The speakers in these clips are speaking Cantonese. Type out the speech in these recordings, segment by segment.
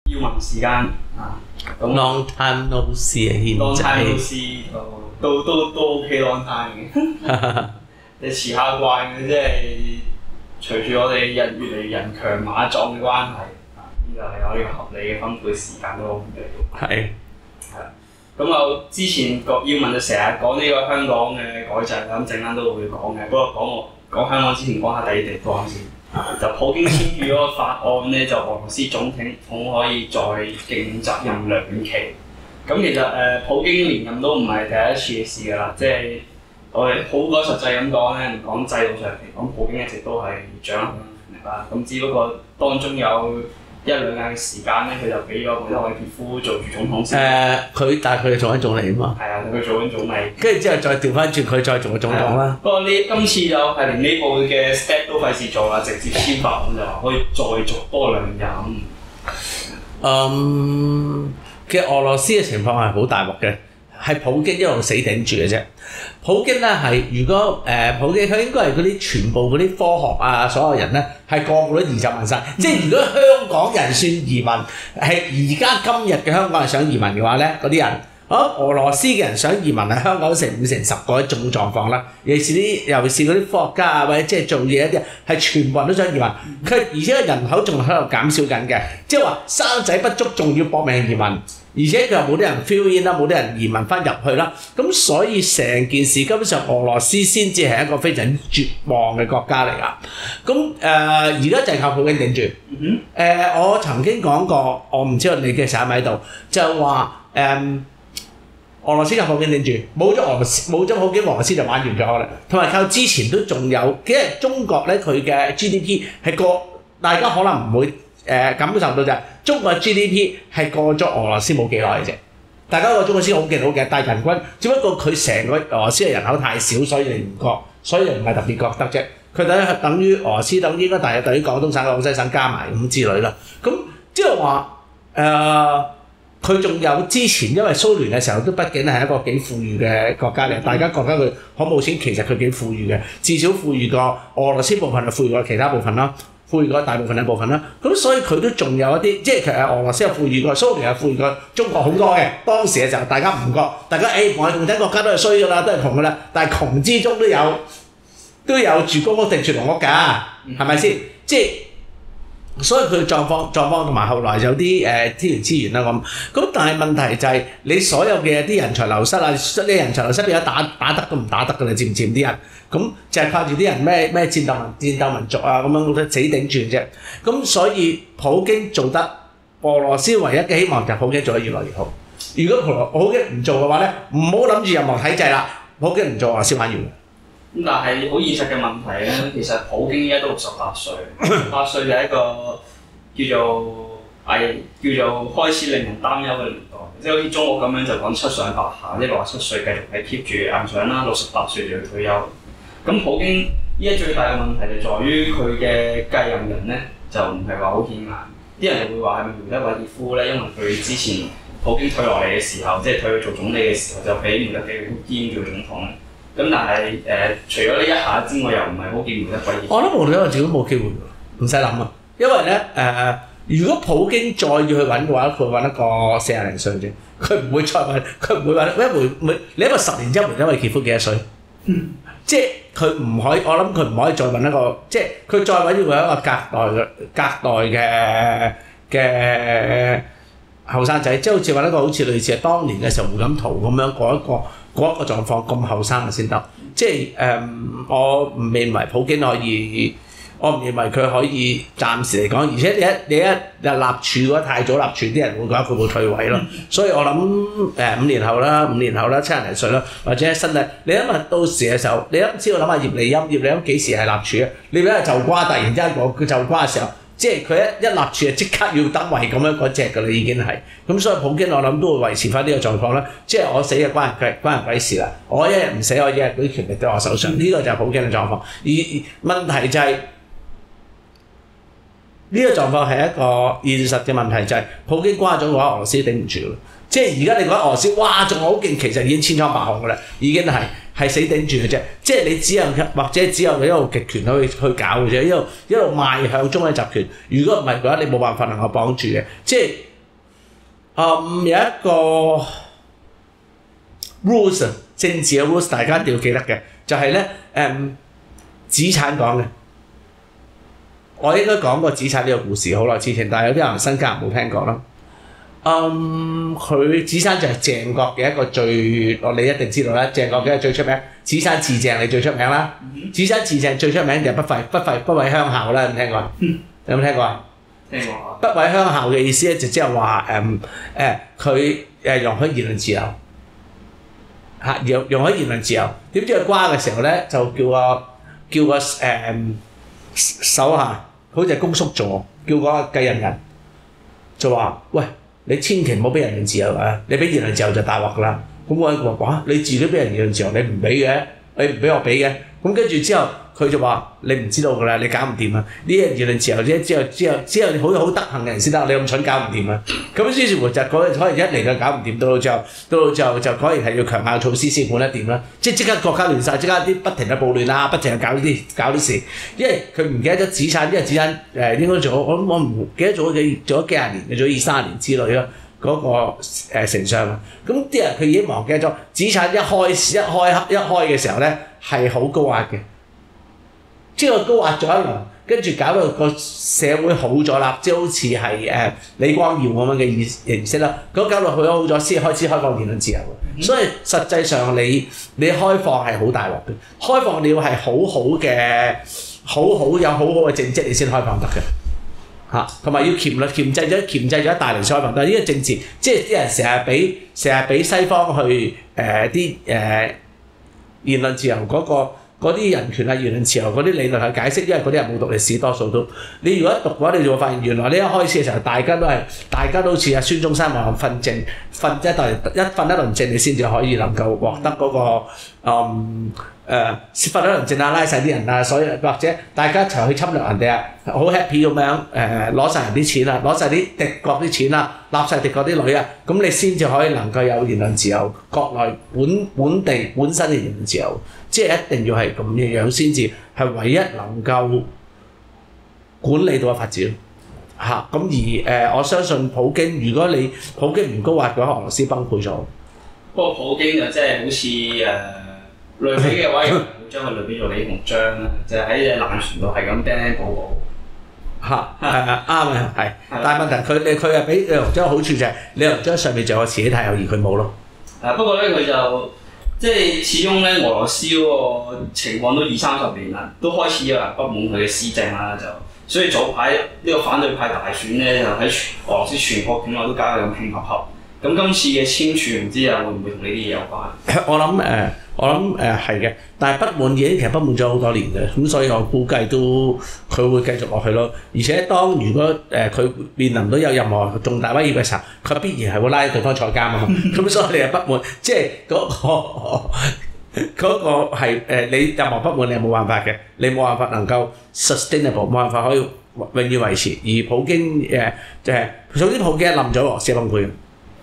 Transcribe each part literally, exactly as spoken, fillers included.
要問時間啊，咁 long time no see 啊，軒 long 仔 time no see 都都都 OK long time 嘅，你遲下慣嘅，即係隨住我哋人越嚟越人強馬壯嘅關係，啊，呢個係有呢個合理嘅分配時間都好嘅。 係係啦，咁我之前個要問就成日講呢個香港嘅改制啦，咁陣間都會講嘅。不過講我講香港之前講下第二地方先。就普京簽署嗰個法案咧，就俄羅斯總統可以再競責任兩期。咁其實誒、呃，普京連任都唔係第一次嘅事㗎啦，即係我哋好講實際咁講咧，唔講制度上嚟講，普京一直都係掌握緊權力啦。咁只不過當中有一兩日嘅時間咧，佢就俾咗梅德韋傑夫做住總統先。 誒，佢但係佢係做緊總理啊嘛。 係啊，佢做緊總理。 跟住之後再調翻轉，佢再做個總統啦。 不過呢，今次就係連呢步嘅 step 都費事做啦，直接簽法案就話可以再續多兩任。 嗯，其實俄羅斯嘅情況係好大鑊嘅，係普京一路死頂住嘅啫。普京咧係如果誒、呃、普京佢應該係嗰啲全部嗰啲科學啊，所有人咧係個個都移民晒。即係如果香港人算移民，係而家今日嘅香港人想移民嘅話咧，嗰啲人。啊！俄羅斯嘅人想移民喺香港成五成十個一種狀況啦，尤其是啲尤其是嗰啲科學家啊，或者即係做嘢一啲，係全部人都想移民。佢而且人口仲喺度減少緊嘅，即係話生仔不足，仲要搏命移民，而且佢又冇啲人 fill in 啦，冇啲人移民翻入去啦。咁所以成件事根本上俄羅斯先至係一個非常絕望嘅國家嚟㗎。咁誒而家就係靠普京頂住。誒、 嗯呃、我曾經講過，我唔知道你嘅時候喺咪喺度，就話誒。呃俄羅斯靠普京頂住，冇咗俄羅斯，冇咗普京，俄羅斯就玩完咗啦。同埋靠之前都仲有，其實中國咧佢嘅 G D P 係過，大家可能唔會誒、呃、感受到就係中國嘅 G D P 係過咗俄羅斯冇幾耐嘅啫。大家覺得中國先好勁好勁，但係人均只不過佢成個俄羅斯嘅人口太少，所以你唔覺，所以唔係特別覺得啫。佢等等於俄羅斯等於應該大約等於廣東省、廣西省加埋咁之類啦。咁即係話誒。呃佢仲有之前，因為蘇聯嘅時候都畢竟係一個幾富裕嘅國家嚟，大家覺得佢好冇錢，其實佢幾富裕嘅，至少富裕過俄羅斯部分，就富裕過其他部分啦，富裕過大部分嘅部分啦。咁所以佢都仲有一啲，即係其實俄羅斯係富裕過，蘇聯係富裕過中國好多嘅。當時嘅時候，大家唔覺，大家誒，我哋共產國家都係衰㗎啦，都係窮㗎啦。但係窮之中都有都有住公屋定住農屋㗎，係咪先？即係。所以佢狀況狀況同埋後來有啲誒、呃、天然資源啦咁，咁但係問題就係你所有嘅啲人才流失啊，啲人才流失變咗打打得都唔打得㗎啦，知唔知啲人？咁就係靠住啲人咩咩戰鬥民戰鬥民族啊咁樣死頂住啫。咁所以普京做得，俄羅斯唯一嘅希望就係普京做得越來越好。如果普普京唔做嘅話咧，唔好諗住任何體制啦，普京唔做俄羅斯玩完。 咁但係好現實嘅問題咧，其實普京而家都六十八歲，十八歲就係一個叫做係叫做開始令人擔憂嘅年代，即係好似中國咁樣就講七上八下，即係六十七歲繼續係 keep 住硬上啦，六十八歲就要退休。咁普京依家最大嘅問題就在於佢嘅繼任人咧，就唔係話好顯眼，啲人就會話係咪梅德韋傑夫咧？因為佢之前普京退落嚟嘅時候，即係退去做總理嘅時候，就俾梅德韋傑夫兼做總統。咁但係誒、呃，除咗呢一下之外，又唔係好見梅德韋傑夫。 我諗梅德韋傑夫冇機會㗎，唔使諗啊！因為咧誒、呃，如果普京再要去揾嘅話，佢揾一個四廿零歲啫，佢唔會再揾，佢唔會揾。因為梅梅，你諗下十年之後梅德韋傑夫幾多歲？嗯，即係佢唔可以，我諗佢唔可以再揾一個，即係佢再揾要揾一個隔代嘅隔代嘅嘅後生仔，即係好似揾一個好似類似係當年嘅時候胡錦濤咁樣嗰一個。嗰一個狀況咁後生嘅先得，即係誒、嗯，我唔認為普京可以，我唔認為佢可以暫時嚟講，而且你一你一日立柱嗰太早立柱，啲人會覺得佢會退位咯。所以我諗誒、呃、五年後啦，五年後啦，七廿零歲啦，或者身體，你諗下到時嘅時候，你諗知道諗下葉利欽，葉利欽幾時係立柱啊？你諗下就瓜突然之間講佢就瓜嘅時候。即係佢一一立柱就即刻要登位咁樣嗰隻㗎啦，已經係咁，所以普京我諗都會維持翻呢個狀況啦。即係我死嘅關人關人鬼事啦，我一日唔死，我一日嗰啲權力都喺我手上，呢、這個就係普京嘅狀況。而問題就係、是、呢、這個狀況係一個現實嘅問題，就係、是、普京瓜咗嘅話，俄羅斯頂唔住咯。即係而家你覺得俄羅斯哇仲好勁，其實已經千瘡百孔㗎啦，已經係。係死頂住嘅啫，即係你只有或者只有一路極權去去搞嘅啫，一路一路邁向中嘅集權。如果唔係嘅話，你冇辦法能夠綁住嘅。即係嗯，有一個 rules 政治嘅 rules， 大家一定要記得嘅，就係咧誒資產講嘅。我應該講過資產呢個故事好耐之前，但係有啲人新加入冇聽過啦。嗯，佢資產就係鄭國嘅一個最，我你一定知道啦。鄭國嘅最出名，資產自鄭你最出名啦。資產自鄭最出名就係不廢不廢不毀鄉校啦，有冇聽過？有冇聽過啊？ 聽過啊。 不毀鄉校嘅意思咧，就即係話誒誒，佢誒容許言論自由嚇，容容許言論自由。點知佢瓜嘅時候咧，就叫個叫個誒、嗯、手下，好似係公叔座，叫個繼任人就話：喂，你千祈唔好俾人言論自由啊！你俾言論自由就大鑊㗎啦。咁我話：哇，你自己俾人言論自由，你唔俾嘅，你唔俾我俾嘅。咁跟住之後。佢就話：你唔知道㗎啦，你搞唔掂啊！呢啲言論自由啫，之後之後之後好好德行嘅人先得，你咁蠢搞唔掂啊！咁於是乎就嗰可能一嚟就搞唔掂，到到最後到到最後就果然係要強硬措施先管得掂啦。即係即刻國家亂晒，即刻啲不停嘅暴亂啊，不停嘅搞呢啲搞啲事，因為佢唔記得咗資產，因為資產誒應該做我我唔記得咗幾做咗幾廿年，做咗二三十年之類啦。嗰、那個誒丞相啊，咁啲人佢已經忘記咗資產一開一開一開嘅時候咧係好高壓嘅。即係高壓咗一輪，跟住搞到個社會好咗啦，即係好似係誒李光耀咁樣嘅意形式啦。咁搞到佢好咗，先開始開放言論自由。嗯、所以實際上你你開放係好大鑊嘅，開放你要係好好嘅，好好有好好嘅政績你先開放得嘅嚇，同埋要鉗律鉗制咗鉗制咗一大輪先開放。但係呢個政治，即係啲人成日俾成日俾西方去誒啲誒言論自由嗰、那個。嗰啲人權啊、言論自由嗰啲理論去解釋，因為嗰啲人冇讀歷史，多數都你如果讀嘅話，你就會發現原來呢一開始嘅時候，大家都係大家都好似阿孫中山話瞓正瞓一代一瞓一輪正，你先至可以能夠獲得嗰、那個嗯誒瞓一輪正啊，拉晒啲人啊，所以或者大家一齊去侵略人哋啊，好 happy 咁樣誒攞晒人啲錢啊，攞晒啲敵國啲錢啊，立晒敵國啲女啊，咁你先至可以能夠有言論自由，國內本本地本身嘅言論自由。即係一定要係咁樣樣先至係唯一能夠管理到嘅發展嚇。咁、啊、而誒、呃，我相信普京，如果你普京唔高壓嘅話，俄羅斯崩潰咗。 不過普京就即係好似誒、呃、類比嘅話，會將佢類比做李鴻章啦，就喺隻爛船度係咁釘釘補補嚇。係啊，啱啊，係。但係問題佢哋佢係俾李鴻章好處就係李鴻章上面就有慈禧太后，而佢冇咯。 誒不過咧，佢就。即係始終咧，俄羅斯嗰個情況都二三十年啦，都開始有人不滿佢嘅施政啦，就所以早排呢個反對派大選咧，就喺俄羅斯全國境內都搞到咁亂合合。咁今次嘅簽署唔知啊會唔會同呢啲嘢有關？我諗誒、呃， 我諗誒係嘅，但係不滿已經其實不滿咗好多年嘅，咁所以我估計都佢會繼續落去咯。而且當如果誒佢、呃、面臨到有任何重大威脅嘅時候，佢必然係會拉對方坐監啊嘛。咁所以你係不滿，即係嗰個嗰個係誒你任何不滿你係冇辦法嘅，你冇辦法能夠 sustainable， 冇辦法可以永遠維持。而普京誒就係總之普京一冧咗，俄羅斯崩潰。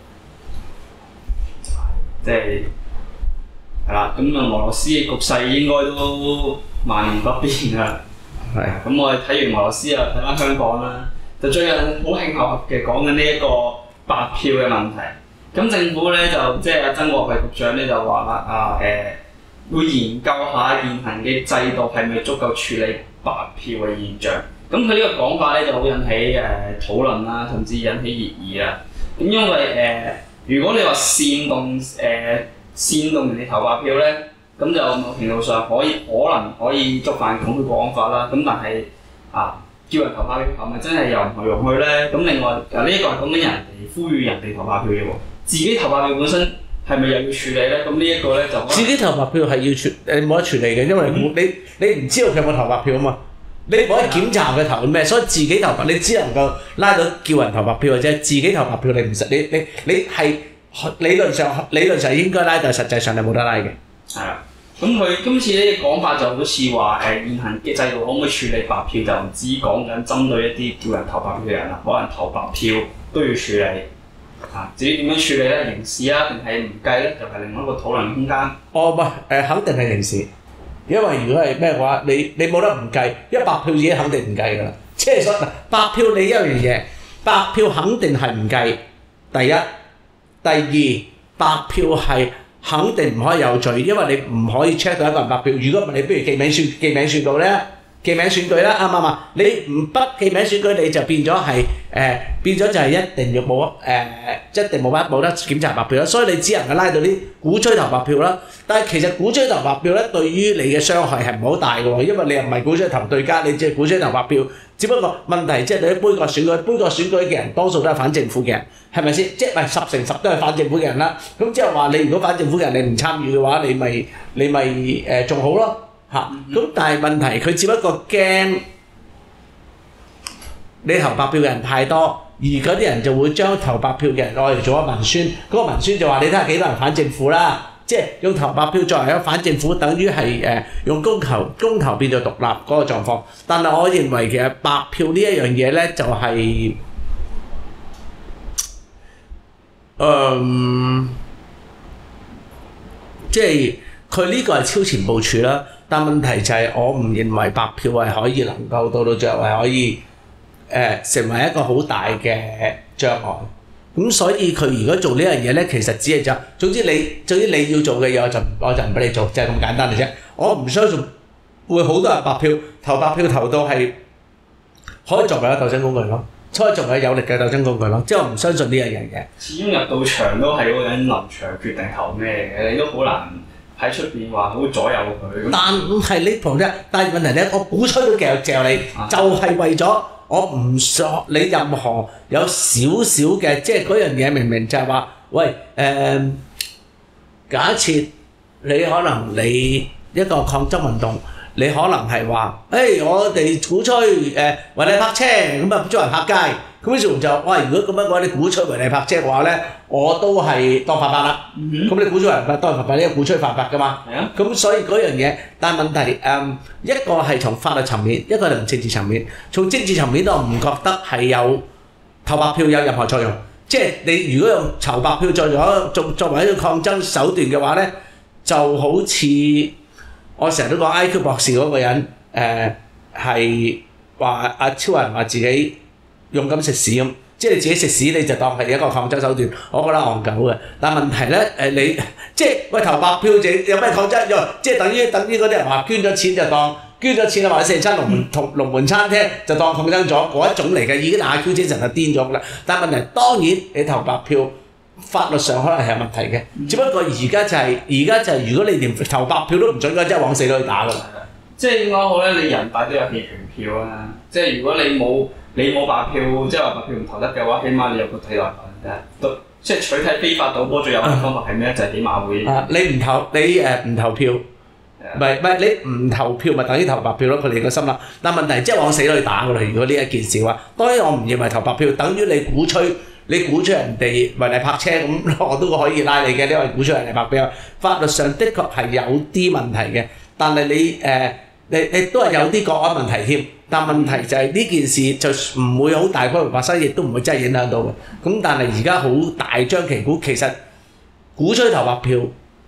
即係係啦，咁啊俄羅斯嘅局勢應該都萬年不變㗎。係啊，咁我哋睇完俄羅斯啊，睇翻香港啦。就最近好慶合合嘅講緊呢一個白票嘅問題。咁政府咧就即係阿曾國衞局長咧就話啦啊誒，會研究下現行嘅制度係咪足夠處理白票嘅現象。咁佢呢個講法咧就好引起誒、呃、討論啦，甚至引起熱議啦。咁因為誒。呃如果你話煽動誒、呃、煽動人哋投白票咧，咁就某程度上可以可能可以觸犯港區國安法啦。咁但係啊，叫人投白票係咪真係又唔係容許咧？咁另外啊，呢一個係講緊人哋呼籲人哋投白票嘅喎，自己投白票本身係咪又要處理咧？咁呢一個咧就自己投白票係要處誒冇得處理嘅，因為你你唔知道佢有冇投白票啊嘛。你唔可以檢查佢投咩，所以自己投白，你只能夠拉到叫人投白票嘅啫。自己投白票你唔實，你你你係理論上理論上應該拉，但係實際上你冇得拉嘅。係啊，咁佢今次呢個講法就好似話誒現行嘅制度可唔可以處理白票，就唔止講緊針對一啲叫人投白票嘅人啦，可能投白票都要處理。啊，至於點樣處理咧？刑事啊，定係唔計咧？就係、是、另外一個討論空間。哦，唔係誒，肯定係刑事。因為如果係咩嘅話，你你冇得唔計，因為白票已經肯定唔計㗎啦。即係所以白票你一樣嘢，白票肯定係唔計， 第一，第二，白票係肯定唔可以有罪，因為你唔可以 check 到一個人白票。如果唔係，你不如記名選記名選舉咧，記名選舉啦，啱唔啱啊？你唔不記名選舉，你就變咗係誒變咗就係一定要冇誒，一定冇乜冇得檢查白票啦。所以你只能夠拉到啲鼓吹投白票啦。但係其實鼓吹投白票咧，對於你嘅傷害係唔好大嘅喎，因為你又唔係鼓吹投對家，你只係鼓吹投白票。只不過問題即係你喺杯葛選舉，杯葛選舉嘅人多數都係反政府嘅人，係咪先？即係咪十成十都係反政府嘅人啦？咁即係話你如果反政府嘅人你唔參與嘅話，你咪你咪誒仲好咯嚇。咁但係問題佢只不過驚你投白票嘅人太多，而嗰啲人就會將投白票嘅人攞嚟做一個文宣，嗰個文宣就話你睇下幾多人反政府啦。即係用投白票作為一個反政府，等於係誒用公投公投變做獨立嗰個狀況。但係我認為其實白票呢一樣嘢咧，就係誒，即係佢呢個係超前部署啦。但問題就係我唔認為白票係可以能夠到到最後係可以誒成為一個好大嘅障礙。咁所以佢如果做呢樣嘢咧，其實只係就總之你總之你要做嘅嘢，我就我就唔俾你做，就係咁簡單嘅啫。我唔相信會好多人白票投白票投到係可以作為一個鬥爭工具咯，可以作為有力嘅鬥爭工具咯。即係我唔相信呢一樣嘢。 始終入到場都係嗰個人臨場決定投咩嘅，你都好難喺出邊話好左右佢。但係你旁啫，但係問題咧，我鼓吹都繼續嚼你，啊、就係為咗。我唔索你任何有少少嘅，即係嗰樣嘢明明就係話，喂誒、呃，假設你可能你一個抗爭運動，你可能係話，誒、欸、我哋鼓吹誒違例泊車，咁啊捉人泊街，咁於是乎就，喂如果咁樣講，你鼓吹違例泊車嘅話咧，我都係當犯法啦。咁、嗯、你鼓吹人法當犯法，你係鼓吹犯法㗎嘛？係啊。咁所以嗰樣嘢，但係問題誒、嗯，一個係從法律層面，一個係從政治層面。從政治層面，我唔覺得係有投白票有任何作用。即係你如果用投白票作咗作作為一個抗爭手段嘅話咧，就好似我成日都講 I Q 博士嗰個人誒係話阿超人話自己用金食屎咁。即係你自己食屎你就當係一個抗爭手段，我覺得戇鳩嘅。但問題咧誒你即係喂投白票就有咩抗爭？即係等於等於嗰啲人話捐咗錢就當捐咗錢啊，或者四親龍門同龍門餐廳就當抗爭咗嗰一種嚟嘅，已經 I Q 精神係癲咗㗎啦。但問題當然你投白票法律上可能係有問題嘅，只不過而家就係而家就係如果你連投白票都唔準嘅，即係往死都去打㗎啦。即係點講好咧？你人大都有棄權票啊！即係如果你冇你冇白票，即係話白票唔投得嘅話，起碼你有個替代品嘅。即係取締非法賭波最有效方法係咩？就係起碼會啊！你唔投你誒唔投票，唔係唔係你唔投票咪等於投白票咯？佢哋個心啦。但問題即係往死都去打㗎啦！如果呢一件事嘅話，當然我唔認為投白票等於你鼓吹你鼓吹人哋違例泊車咁，我都可以拉你嘅，因為鼓吹人哋白票。法律上的確係有啲問題嘅，但係你誒。呃你你都係有啲國安問題添，但問題就係呢件事就唔會好大規模發生，亦都唔會真係影響到嘅。咁但係而家好大張旗鼓，其實鼓吹投白票，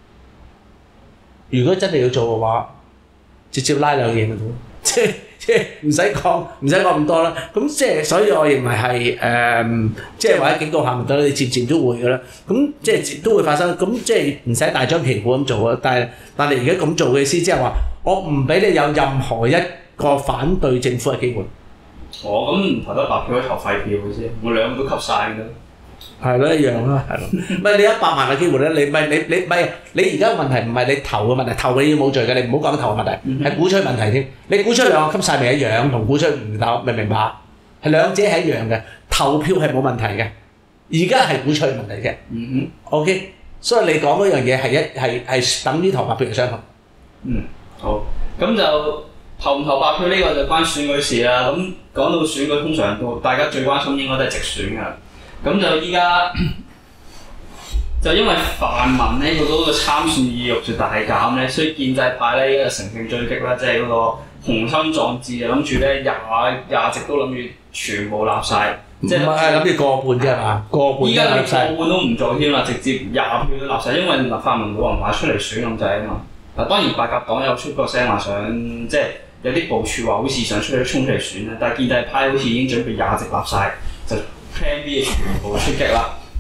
如果真係要做嘅話，直接拉兩嘢咪得，即係即係唔使講唔使講咁多啦。咁即係所以我認為係誒，即係或者警告下咪得啦，你漸漸都會嘅啦。咁即係都會發生，咁即係唔使大張旗鼓咁做啊。但係但係而家咁做嘅意思即係話。我唔俾你有任何一個反對政府嘅機會。哦，咁唔投得白票，投廢票嘅啫。我兩個都吸晒㗎。係咯，一樣啦，係咯。唔係你一百萬嘅機會咧，你唔係你你唔係你而家問題唔係你投嘅問題，投你要冇罪嘅，你唔好講投嘅問題，係、嗯、鼓吹問題添。你鼓吹兩個吸晒咪一樣，同鼓吹唔投，明唔明白？係兩者係一樣嘅，投票係冇問題嘅。而家係鼓吹問題嘅。嗯哼。OK， 所以你講嗰樣嘢係一係係等於投白票嘅相同。嗯。好，咁就投唔投白票呢個就關選舉事啦。咁講到選舉，通常都大家最關心應該都係直選㗎。咁就依家就因為泛民咧，佢嗰個參選意欲就大減咧，所以建制派咧依家乘勝追擊啦，即係嗰個雄心壯志啊，諗住咧廿廿席都諗住全部立晒，即係諗住過半啫係嘛？過半。依家連過半都唔做添啦，直接廿票都立晒，因為立泛民冇人話出嚟選咁滯啊嘛。嗱，當然白鴿黨有出個聲話想，即係有啲部署話好似想出去衝出嚟選啦，但係建制派好似已經準備廿席立晒，就 plan B 全部出擊啦。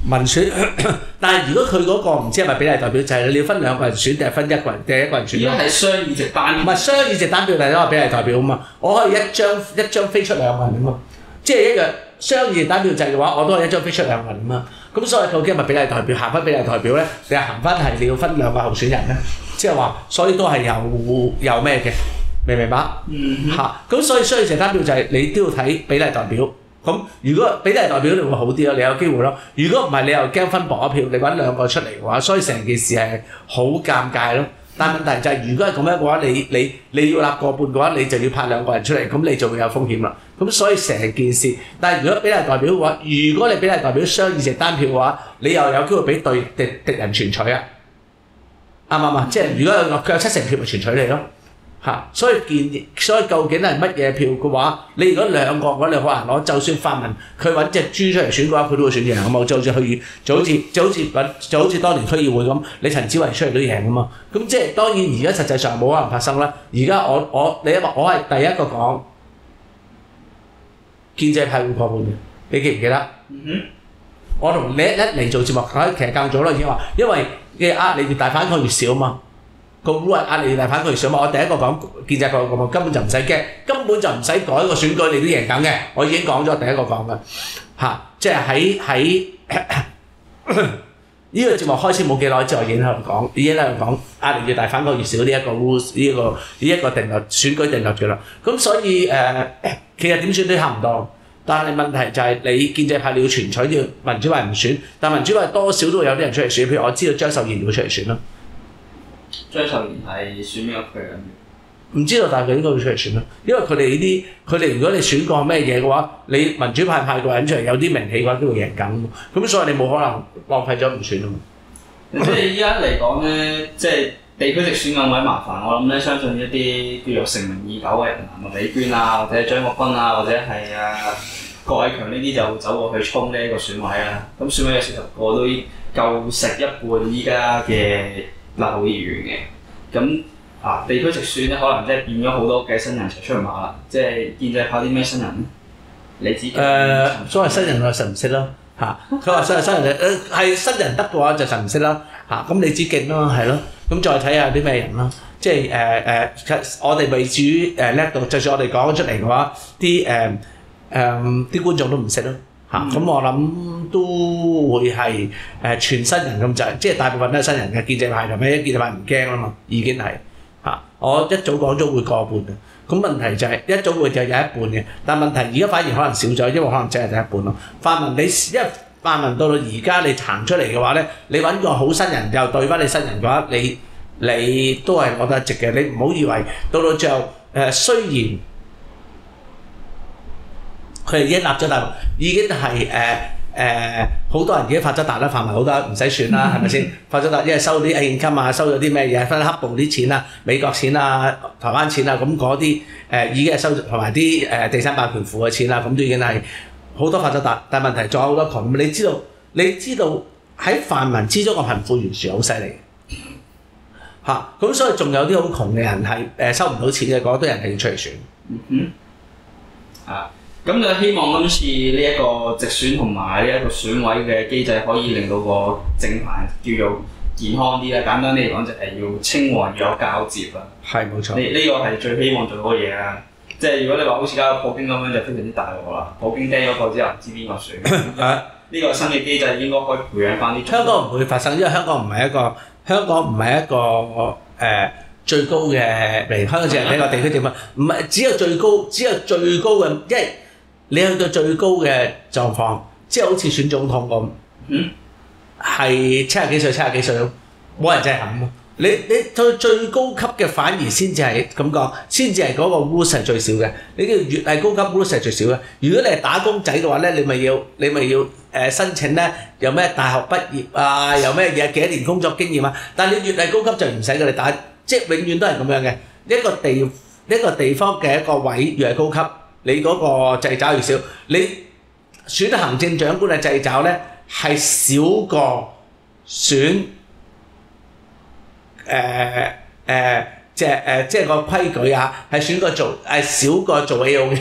民選，但係如果佢嗰個唔知係咪比例代表制，你要分兩個人選定係分一個人定係一個人選？ 而家係雙議席單， 唔係雙議席單票，但係都係比例代表啊嘛。我可以一張一張飛出兩個人啊嘛，即係一樣雙議席單票制嘅話，我都係一張飛出兩個人啊嘛。咁所以究竟係咪比例代表行翻比例代表咧？定係行翻係你要分兩個候選人咧？即係話，所以都係有有咩嘅，明唔明白？ 嗯嚇，咁所以雙議席單票制你都要睇比例代表。咁如果比例代表你會好啲咯，你有機會咯。如果唔係，你又驚分薄一票，你揾兩個出嚟嘅話，所以成件事係好尷尬咯。但問題就係、是，如果係咁樣嘅話，你你你要立過半嘅話，你就要派兩個人出嚟，咁你就會有風險啦。咁所以成件事，但係如果比例代表嘅話，如果你比例代表雙議席單票嘅話，你又有機會俾對敵敵人全取啊，啱唔啱啊？即係如果佢有七成票，咪全取你咯。嚇，所以建議，所以究竟係乜嘢票嘅話，你如果兩個嘅話，你好難攞。就算泛民佢揾隻豬出嚟選嘅話，佢都會選贏啊嘛。就好似去，就好似就好似揾，就好似當年區議會咁，你陳子維出嚟都贏啊嘛。咁即係當然而家實際上冇可能發生啦。而家我我你話我係第一個講建制派會過半嘅，你記唔記得？ 嗯哼， 我同你一嚟做節目，其實更早啦已經話，因為嘅壓力越大反抗越少啊嘛。個烏係壓力大反佢上嘛，我第一個講建制派個根本就唔使驚，根本就唔使改個選舉，你都贏緊嘅。我已經講咗第一個講嘅嚇，即係喺喺呢個節目開始冇幾耐之後，已經喺度講，已經喺度講壓力越大反抗越少呢一個 rules 呢一個呢一個定律選舉定律嘅啦。咁所以誒、呃，其實點選都差唔多，但係問題就係你建制派你要全取，要民主派唔選，但民主派多少都會有啲人出嚟選，譬如我知道張秀賢會出嚟選咯。 張秀賢係選邊個區啊？ 唔知道，但係佢應該會出嚟選咯，因為佢哋呢啲，佢哋如果你選過咩嘢嘅話，你民主派派個人出嚟有啲名氣嘅話，都會贏緊。咁所以你冇可能浪費咗唔選啊嘛。 即係依家嚟講咧，即係地區直選咁鬼麻煩，我諗咧相信一啲叫做成名已久嘅人，麥美娟啊，或者張國軍啊，或者係啊郭偉強呢啲就走過去衝呢一個選位啦。咁選位有四十個都夠食一半依家嘅立法會議員嘅。咁啊，地區直選咧，可能即係變咗好多嘅新人出出馬啦。即係建制派啲咩新人咧？你自己誒，所謂新人我實唔識咯嚇。佢話所謂新人誒係新人得嘅話就實唔識啦嚇。咁你知勁咯，係咯。咁再睇下啲咩人啦。即係誒誒，我哋未至於誒叻到，就算我哋講咗出嚟嘅話，啲誒誒啲觀眾都唔識咯嚇。咁我諗都會係誒全新人咁滯，即係大部分都係新人嘅建制派同咩建制派唔驚啦嘛，已經係。嚇！我一早講咗會過半嘅，咁問題就係、是、一早會就有一半嘅，但問題而家反而可能少咗，因為可能只係第一半咯。泛民你因為泛民到到而家你行出嚟嘅話咧，你揾個好新人又對翻你新人嘅話，你你都係覺得值嘅。你唔好以為到到最後誒、呃，雖然佢哋已經立咗大，已經係誒。呃誒好、呃、多人已經發咗達啦，泛民好多唔使選啦，係咪先？發咗達，因為收啲現金啊，收咗啲咩嘢，分黑暴啲錢啊、美國錢啊、台灣錢啊，咁嗰啲誒已經係收同埋啲誒地產霸權庫嘅錢啦，咁都已經係好多發咗達。但係問題仲有好多窮，你知道你知道喺泛民之中個貧富懸殊好犀利嚇，咁、啊、所以仲有啲好窮嘅人係誒、呃、收唔到錢嘅，嗰堆人係要出嚟選。 嗯哼，啊。咁就希望今次呢一個直選同埋呢一個選委嘅機制，可以令到個政壇叫做健康啲啦。簡單啲嚟講，就係要清和要有交接啦。係冇錯。呢呢、這個係最希望做到嘅嘢啦。即係如果你話好似而家普京咁樣，就非常之大鑊啦。普京釘咗個之後，唔知邊個選？呢個新嘅機制應該可以培養翻啲。香港唔會發生，因為香港唔係一個香港唔係一個誒、呃、最高嘅嚟。香港只係一個地區政府，唔係只有最高，只有最高嘅，因為你去到最高嘅狀況，即係好似選總統咁，嗯，係七十幾歲、七十幾歲都冇人制衡。你你到最高級嘅反而先至係咁講，先至係嗰個 rules 係最少嘅。你叫越係高級 rules 係最少嘅。如果你係打工仔嘅話咧，你咪要你咪要誒、呃、申請咧，有咩大學畢業啊，有咩嘢幾多年工作經驗啊。但係你越係高級就唔使佢哋打，即係永遠都係咁樣嘅。一個地一個地方嘅一個位越係高級，你嗰個掣肘越少，你選行政長官嘅掣肘咧係少過選誒誒即係誒即係個規矩啊，係選過做係少過做 A O 嘅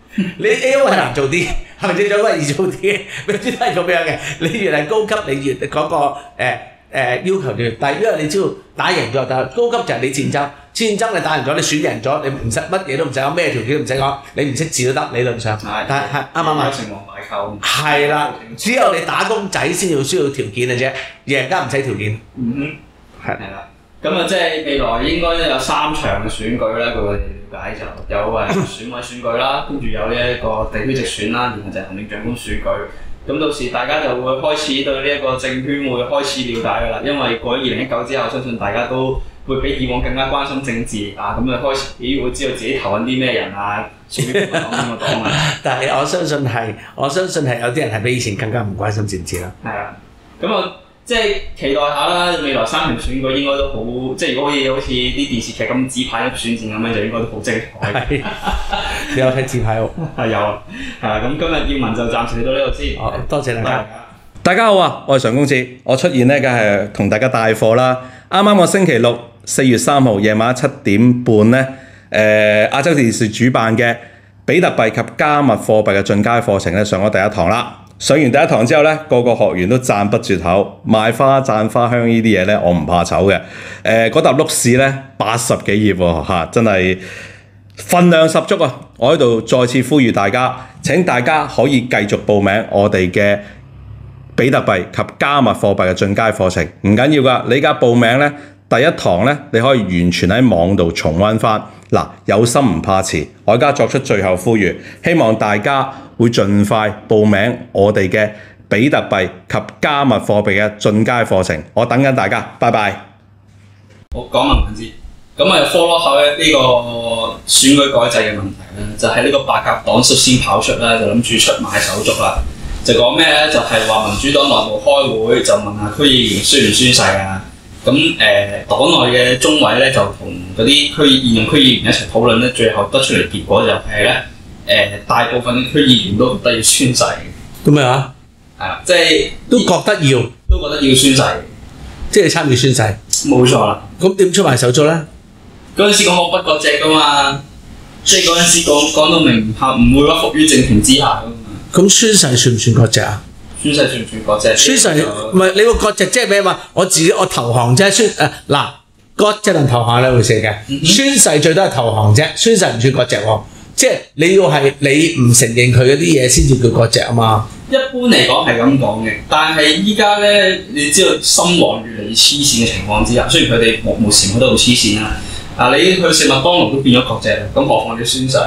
你 A O 係難做啲，行政長官係易做啲，永遠都係咁樣嘅。你越係高級，你越嗰、個誒、呃呃、要求越低，因為你只要打贏咗，但係高級就係你戰爭，戰爭你打贏咗，你選贏咗，你唔使乜嘢都唔使講，咩條件都唔使講，你唔識字都得理論上。但係係啱啱啊？ 成王敗寇。 係啦，只有你打工仔先要需要條件嘅啫，贏家唔使條件。 嗯哼，係係啦。咁啊，即係未來應該都有三場嘅選舉咧，據我哋了解就有誒選委選舉啦，跟住有呢一個地區直選啦，然後就係行政長官選舉。咁到時大家就會開始對呢一個政圈會開始了解㗎啦，因為過咗二零一九之後，相信大家都會比以往更加關心政治啊，咁啊開始咦會知道自己投緊啲咩人啊，屬於邊個黨邊個黨啊。但係我相信係，我相信係有啲人係比以前更加唔關心政治啦。係啊，咁啊。即係期待下啦，未來三場選舉應該都好，即係如果可以好似啲電視劇咁紙牌選戰咁樣，就應該都好精彩。你有睇紙牌喎？係有啊，係啊，咁今日要聞就暫時到呢度先。哦，多謝大家。 大家好啊，我係常公子，我出現咧梗係同大家帶貨啦。啱啱個星期六四月三號夜晚七點半咧，誒、呃、亞洲電視主辦嘅比特幣及加密貨幣嘅進階課程咧上咗第一堂啦。上完第一堂之後咧，個個學員都讚不絕口，賣花讚花香呢啲嘢咧，我唔怕醜嘅。誒、呃，嗰沓碌屎咧八十幾頁喎嚇，真係分量十足啊！我喺度再次呼籲大家，請大家可以繼續報名我哋嘅比特幣及加密貨幣嘅進階課程，唔緊要噶。你而家報名咧，第一堂咧，你可以完全喺網度重溫翻。嗱，有心唔怕遲，我而家作出最後呼籲，希望大家會盡快報名我哋嘅比特幣及加密貨幣嘅進階課程，我等緊大家，拜拜。 我講文文先，咁啊 follow 下咧呢個選舉改制嘅問題咧，就係、是、呢個白鴿黨率先跑出啦，就諗住出賣手續啦，就講咩咧？就係、是、話民主黨內部開會就問下區議員宣唔宣誓啊？咁誒、呃、黨內嘅中委咧就同嗰啲區現任區議員一齊討論咧，最後得出嚟結果就係咧誒大部分區議員都覺得要宣誓嘅。 咁咩話？ 係啊，即係都覺得要， 都覺得要宣誓， 即係參與宣誓。冇錯啦。 咁點出賣手續咧？ 嗰陣時講我不割席噶嘛，即係嗰陣時講講到明嚇，唔會屈服於政權之下噶嘛。咁宣誓算唔算割席啊？宣誓算唔算割席？宣誓唔係你個割席即係咩嘛？我自己我投降啫，宣誒嗱割席同投降兩回事嘅。嗯、宣誓最多係投降啫，宣誓唔算割席喎。即係你要係你唔承認佢嗰啲嘢先至叫割席啊嘛。一般嚟講係咁講嘅，但係依家咧，你知道深黃越嚟越黐線嘅情況之下，雖然佢哋目目前都好黐線啦。啊，你去食麥當勞都變咗割席啦，咁何況你宣誓？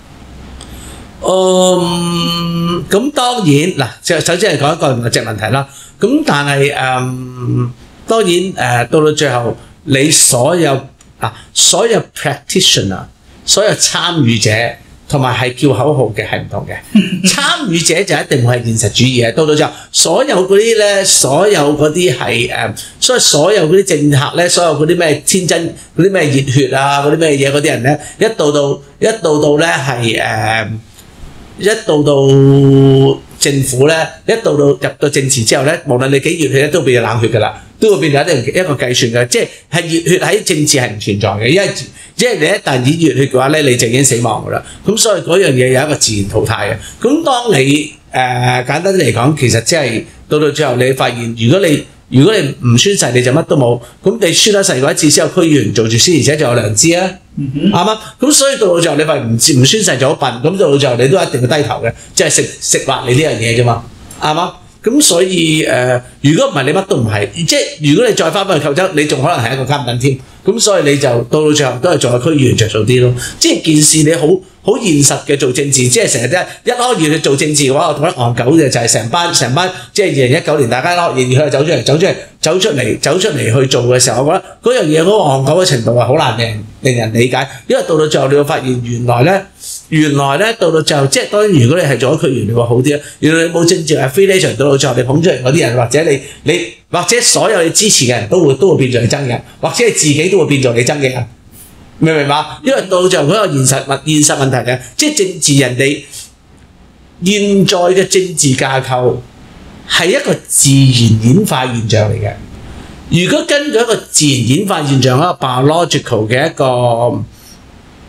嗯，咁當然嗱，就首先係講一個割席問題啦。咁但係誒、嗯，當然誒、呃，到到最後，你所有嗱、啊，所有 practitioner， 所有參與者。同埋係叫口號嘅係唔同嘅，參與者就一定會係現實主義嘅。到到之後，所有嗰啲咧，所有嗰啲係誒，所以所有嗰啲政客咧，所有嗰啲咩天真嗰啲咩熱血啊，嗰啲咩嘢嗰啲人咧，一到到一到到咧係誒，一到到政府咧，一到到入到政治之後咧，無論你幾熱血咧，都會變咗冷血㗎啦，都會變咗一定一個計算嘅，即係係熱血喺政治係唔存在嘅，因為即係你一旦以熱血嘅話咧，你就已經死亡㗎啦。咁所以嗰樣嘢有一個自然淘汰嘅。咁當你誒、呃、簡單啲嚟講，其實即係到到最後你發現，如果你如果你唔宣誓，你就乜都冇。咁你宣咗誓嗰一次之後，區議員做住先，而且仲有良知啊，啱嗎？咁所以到到最後你發現唔唔宣誓就好笨，咁到到最後你都一定要低頭嘅，即係食食辣你呢樣嘢啫嘛，啱嗎？咁所以誒、呃，如果唔係你乜都唔係，即係如果你再翻返去扣州，你仲可能係一個監躉添。咁所以你就到到最後都係做下區議員着數啲咯。即係件事你好好現實嘅做政治，即係成日都係一開熱去做政治嘅話，我同得戇狗嘅就係成班成班，即係二零一九年大家開熱熱去走出嚟，走出嚟，走出嚟，走出嚟去做嘅時候，我覺得嗰樣嘢嗰個戇狗嘅程度係好難令令人理解，因為到到最後你會發現原來咧。原來咧到到最後，即係當然，如果你係做咗區議員，你會好啲啊。原來你冇政治 affiliation，到到最後你捧出嚟嗰啲人，或者你你或者所有你支持嘅人都會都會變做你憎嘅人，或者你自己都會變做你憎嘅人，明唔明白？因為到到最後嗰個現實問現實問題嘅，即係政治人哋現在嘅政治架構係一個自然演化現象嚟嘅。如果根據一個自然演化現象，一個 biological 嘅一個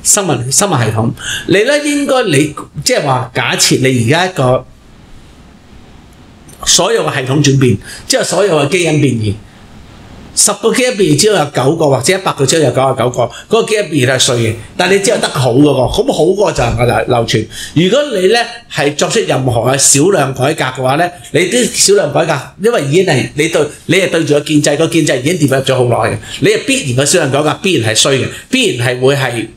生物生物系統，你咧應該你即係話假設你而家一個所有嘅系統轉變，即係所有嘅基因變異。十個基因變異只有九個或者一百個只有九十九個，嗰、那個基因變異係衰嘅，但你只有得好嗰、那個，咁好嗰個就能夠流傳。如果你咧係作出任何嘅少量改革嘅話咧，你啲少量改革，因為已經係你對你係對住個建制，個建制已經跌入咗好耐嘅，你係必然嘅少量改革必然係衰嘅，必然係會係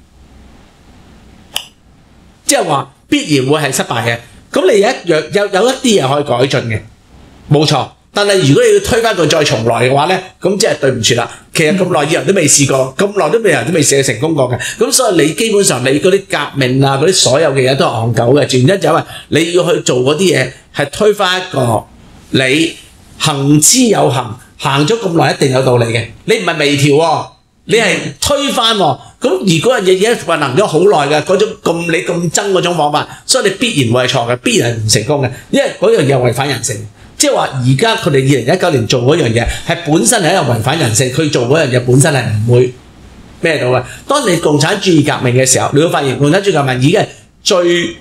即係話必然會係失敗嘅。咁你有一樣有有一啲嘢可以改進嘅，冇錯。但係如果你要推翻佢再重來嘅話咧，咁即係對唔住啦。其實咁耐以人都未試過，咁耐都未人都未試過成功過嘅。咁所以你基本上你嗰啲革命啊，嗰啲所有嘅嘢都係戇鳩嘅。原因就係因為你要去做嗰啲嘢係推翻一個你行之有行，行咗咁耐一定有道理嘅。你唔係微調喎，你係推翻喎。咁而嗰樣嘢已經運行咗好耐嘅嗰種咁你咁憎嗰種方法，所以你必然會係錯嘅，必然係唔成功嘅，因為嗰樣嘢違反人性。即係話而家佢哋二零一九年做嗰樣嘢係本身係一個違反人性，佢做嗰樣嘢本身係唔會咩到嘅。當你共產主義革命嘅時候，你會發現共產主義革命已經係最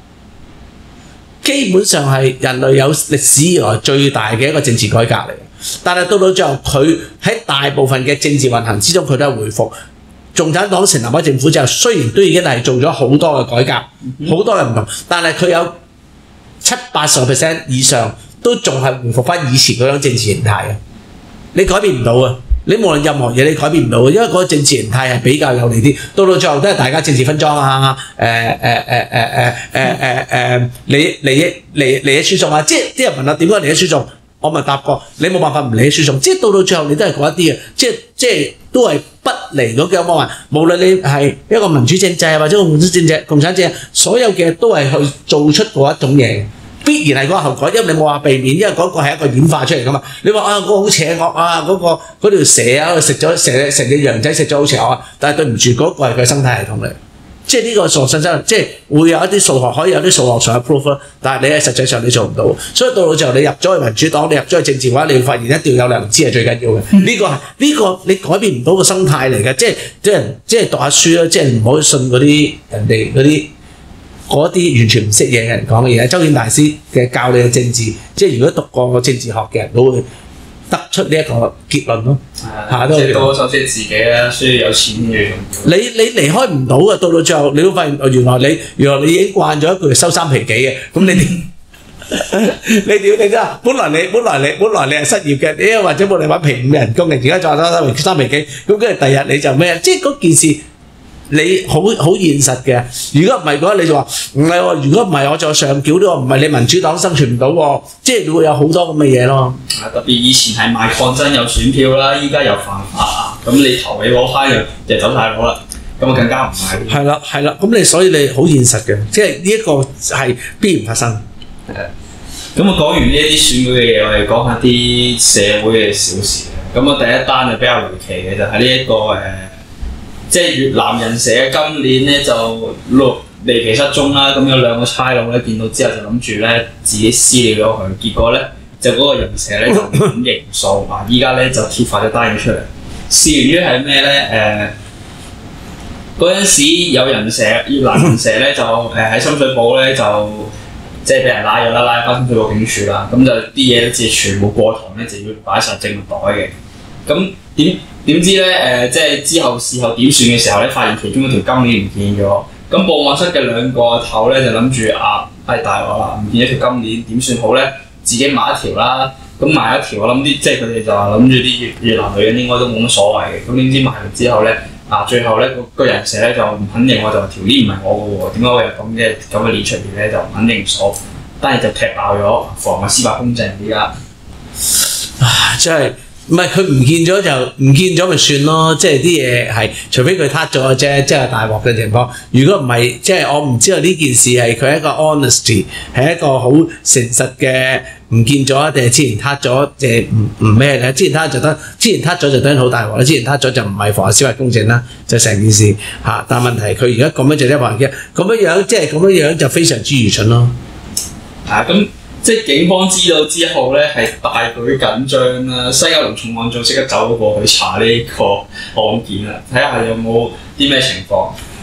基本上係人類有歷史以來最大嘅一個政治改革嚟嘅。但係到到最後，佢喺大部分嘅政治運行之中，佢都係回復。共產黨成立咗政府之後，雖然都已經係做咗好多嘅改革，好、嗯、多嘅唔同，但係佢有七八十 percent 以上。都仲係回復翻以前嗰種政治形態嘅，你改變唔到啊！你無論任何嘢你改變唔到嘅，因為嗰個政治形態係比較有利啲。到到最後都係大家政治分贓啊，誒誒誒誒誒誒誒誒利利益利利益輸送啊！即係啲人問我點解利益輸送，我咪答過你冇辦法唔利益輸送。即係到到最後你都係嗰一啲嘅，即係即係都係不離嗰幾個方案。無論你係一個民主政制或者個共產政制、共產政制，所有嘅都係去做出嗰一種嘢。必然係嗰個後果，因為你冇話避免，因為嗰個係一個演化出嚟噶嘛。你話啊，嗰、那個好邪惡啊，嗰、那個嗰條蛇啊，食咗成成隻羊仔食咗好邪惡啊。但係對唔住，嗰、那個係佢生態系統嚟，即係呢個數學真即係會有一啲數學可以有啲數學上嘅 proof 咯。但係你喺實際上你做唔到，所以到到最後你入咗去民主黨，你入咗去政治嘅話，你會發現一定要有良知係最緊要嘅。呢、嗯、個係呢、這個你改變唔到個生態嚟嘅，即係即係即係讀下書啦，即係唔好信嗰啲人哋嗰啲。嗰啲完全唔識嘢嘅人講嘅嘢，周顯大師嘅教你嘅政治，即係如果讀過政治學嘅人都會得出呢一個結論咯。係啊，即係多首先自己啦，需要有錢嘅。你你離開唔到嘅，到到最後你會發現，原來你原來你已經慣咗一句收三皮幾嘅，咁你點？你屌你真係，本來你本來你本來你係失業嘅，你或者冇你揾皮五嘅人工嘅，而家再收三皮三皮幾，咁跟住第日你就咩？即係嗰件事。你好好現實嘅，如果唔係嘅話，你就話唔係喎。如果唔係，我就上繳都話唔係你民主黨生存唔到喎，即係會有好多咁嘅嘢咯。特別以前係賣抗爭有選票啦，依家又犯法啊，咁你投你嗰批就就走晒佬啦，咁啊更加唔係。係啦係啦，咁你所以你好現實嘅，即係呢一個係必然發生。係。咁我講完呢一啲選舉嘅嘢，我哋講下啲社會嘅小事。咁我第一單就比較離奇嘅，就係呢一個誒。呃即係越南人社今年咧就離離奇失蹤啦，咁有兩個差佬咧見到之後就諗住咧自己私了咗佢，結果咧就嗰個人社咧就唔肯認數啊！依家咧就揭發咗單嘢出嚟，事源於係咩咧？誒嗰陣時有人社越南人社咧就誒喺深水埗咧就即係俾人拉咗啦，拉翻深水埗警署啦，咁就啲嘢咧即係全部過堂咧就要擺晒證物袋嘅，咁點？點知咧？誒、呃，即係之後事後點算嘅時候咧，發現其中一條金鏈唔見咗。咁報案室嘅兩個頭咧就諗住啊，係大鑊啦，唔見咗條金鏈，點算好咧？自己買一條啦。咁買一條，我諗啲即係佢哋就話諗住啲越越南女人應該都冇乜所謂嘅。咁點知買完之後咧，啊最後咧個個人社咧就唔肯認，我就條鏈唔係我嘅喎，點解會有咁嘅咁嘅鏈出現咧？就唔肯認數，但係就踢爆咗，妨礙司法公正而家。啊，真係〜唔係佢唔見咗就唔見咗咪算咯，即係啲嘢係除非佢撻咗啫，即係大鑊嘅情況。如果唔係，即係我唔知道呢件事係佢一個 honesty 係一個好誠實嘅唔見咗定係之前撻咗，即係唔唔咩嘅？之前撻就得，之前撻咗就當然好大鑊啦。之前撻咗就唔係妨礙司法公正啦，就成件事嚇。但係問題佢而家咁樣就一話嘅，咁樣樣即係咁樣樣就非常之愚蠢咯。啊咁。即係警方知道之後咧，係大舉緊張啦。西九龍重案組即刻走咗過去查呢個案件啦，睇下有冇啲咩情況。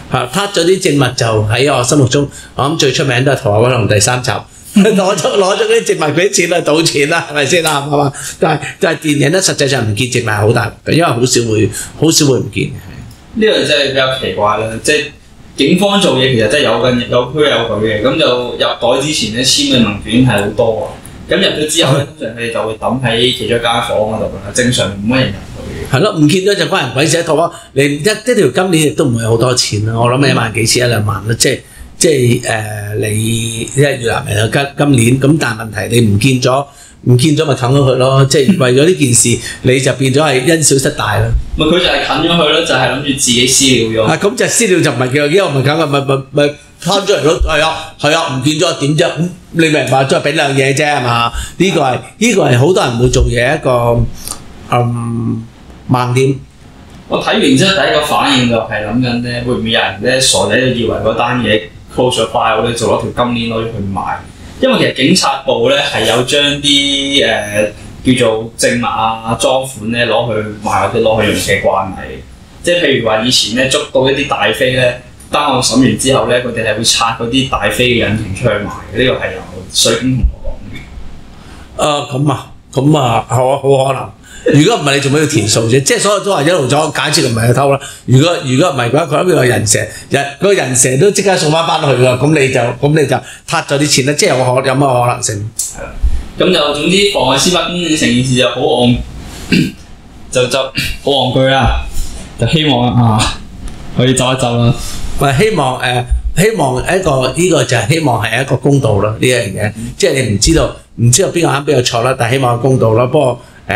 嚇撻咗啲證物就喺我心目中，我諗最出名都係《逃學威龍》第三集，攞咗攞咗嗰啲證物嗰啲錢去賭錢啦，係咪先啦？係嘛？但係但係電影咧，實際上唔見證物係好大，因為好少會好少會唔見。 呢個真係比較奇怪啦，即係警方做嘢其實真係有根有區有據嘅，咁就入袋之前咧簽嘅文件係好多啊，咁入咗之後咧，通常佢哋就會抌喺其中一間房嗰度啦，正常冇乜人入去。係咯，唔見咗就關人鬼事一套啊！你一一條金鏈亦都唔會好多錢啦，我諗一萬幾千一兩萬啦，即係即係誒、呃、你一越南人嘅金金鏈，咁但係問題你唔見咗。唔見咗咪啃咗佢咯，即係為咗呢件事你就變咗係因小失大啦。 咪佢就係啃咗佢咯，就係諗住自己私了咗。 啊，咁就私了就唔係叫，因為唔係啃嘅，咪咪咪攤出嚟咯。係啊，係啊，唔見咗點啫？咁你明白，再俾兩嘢啫係嘛？呢個係呢個係好多人會做嘢一個嗯盲點。 我睇完之後第一個反應就係諗緊咧，會唔會有人咧傻仔就以為嗰單嘢 close 咗 file 咧，就攞條金鏈攞咗去賣？因為其實警察部咧係有將啲誒、呃、叫做證物啊、贓款咧攞去賣或者攞去用嘅慣例，即係譬如話以前咧捉到一啲大飛咧，單案審完之後咧，佢哋係會拆嗰啲大飛嘅引擎出去賣嘅，呢、這個係由水警同我講嘅。 誒咁啊，咁啊，好好可能。如果唔係你做咩要填數啫？即係所有都話一路咗，假設佢唔係去偷啦。如果如果唔係嘅話，佢諗住個人蛇，人嗰個人蛇都即刻送翻翻去㗎。咁你就咁你就撻咗啲錢啦。即係有可有乜可能性？ 係啦。咁就總之妨礙司法公正成件事就好戇，就就好戇居啦。就希望啊可以走一走啦。 咪希望誒、呃，希望一個呢、這個就係希望係一個公道咯。呢樣嘢，嗯、即係你唔知道唔知道邊個啱邊個錯啦，但係希望係公道咯。不過。誒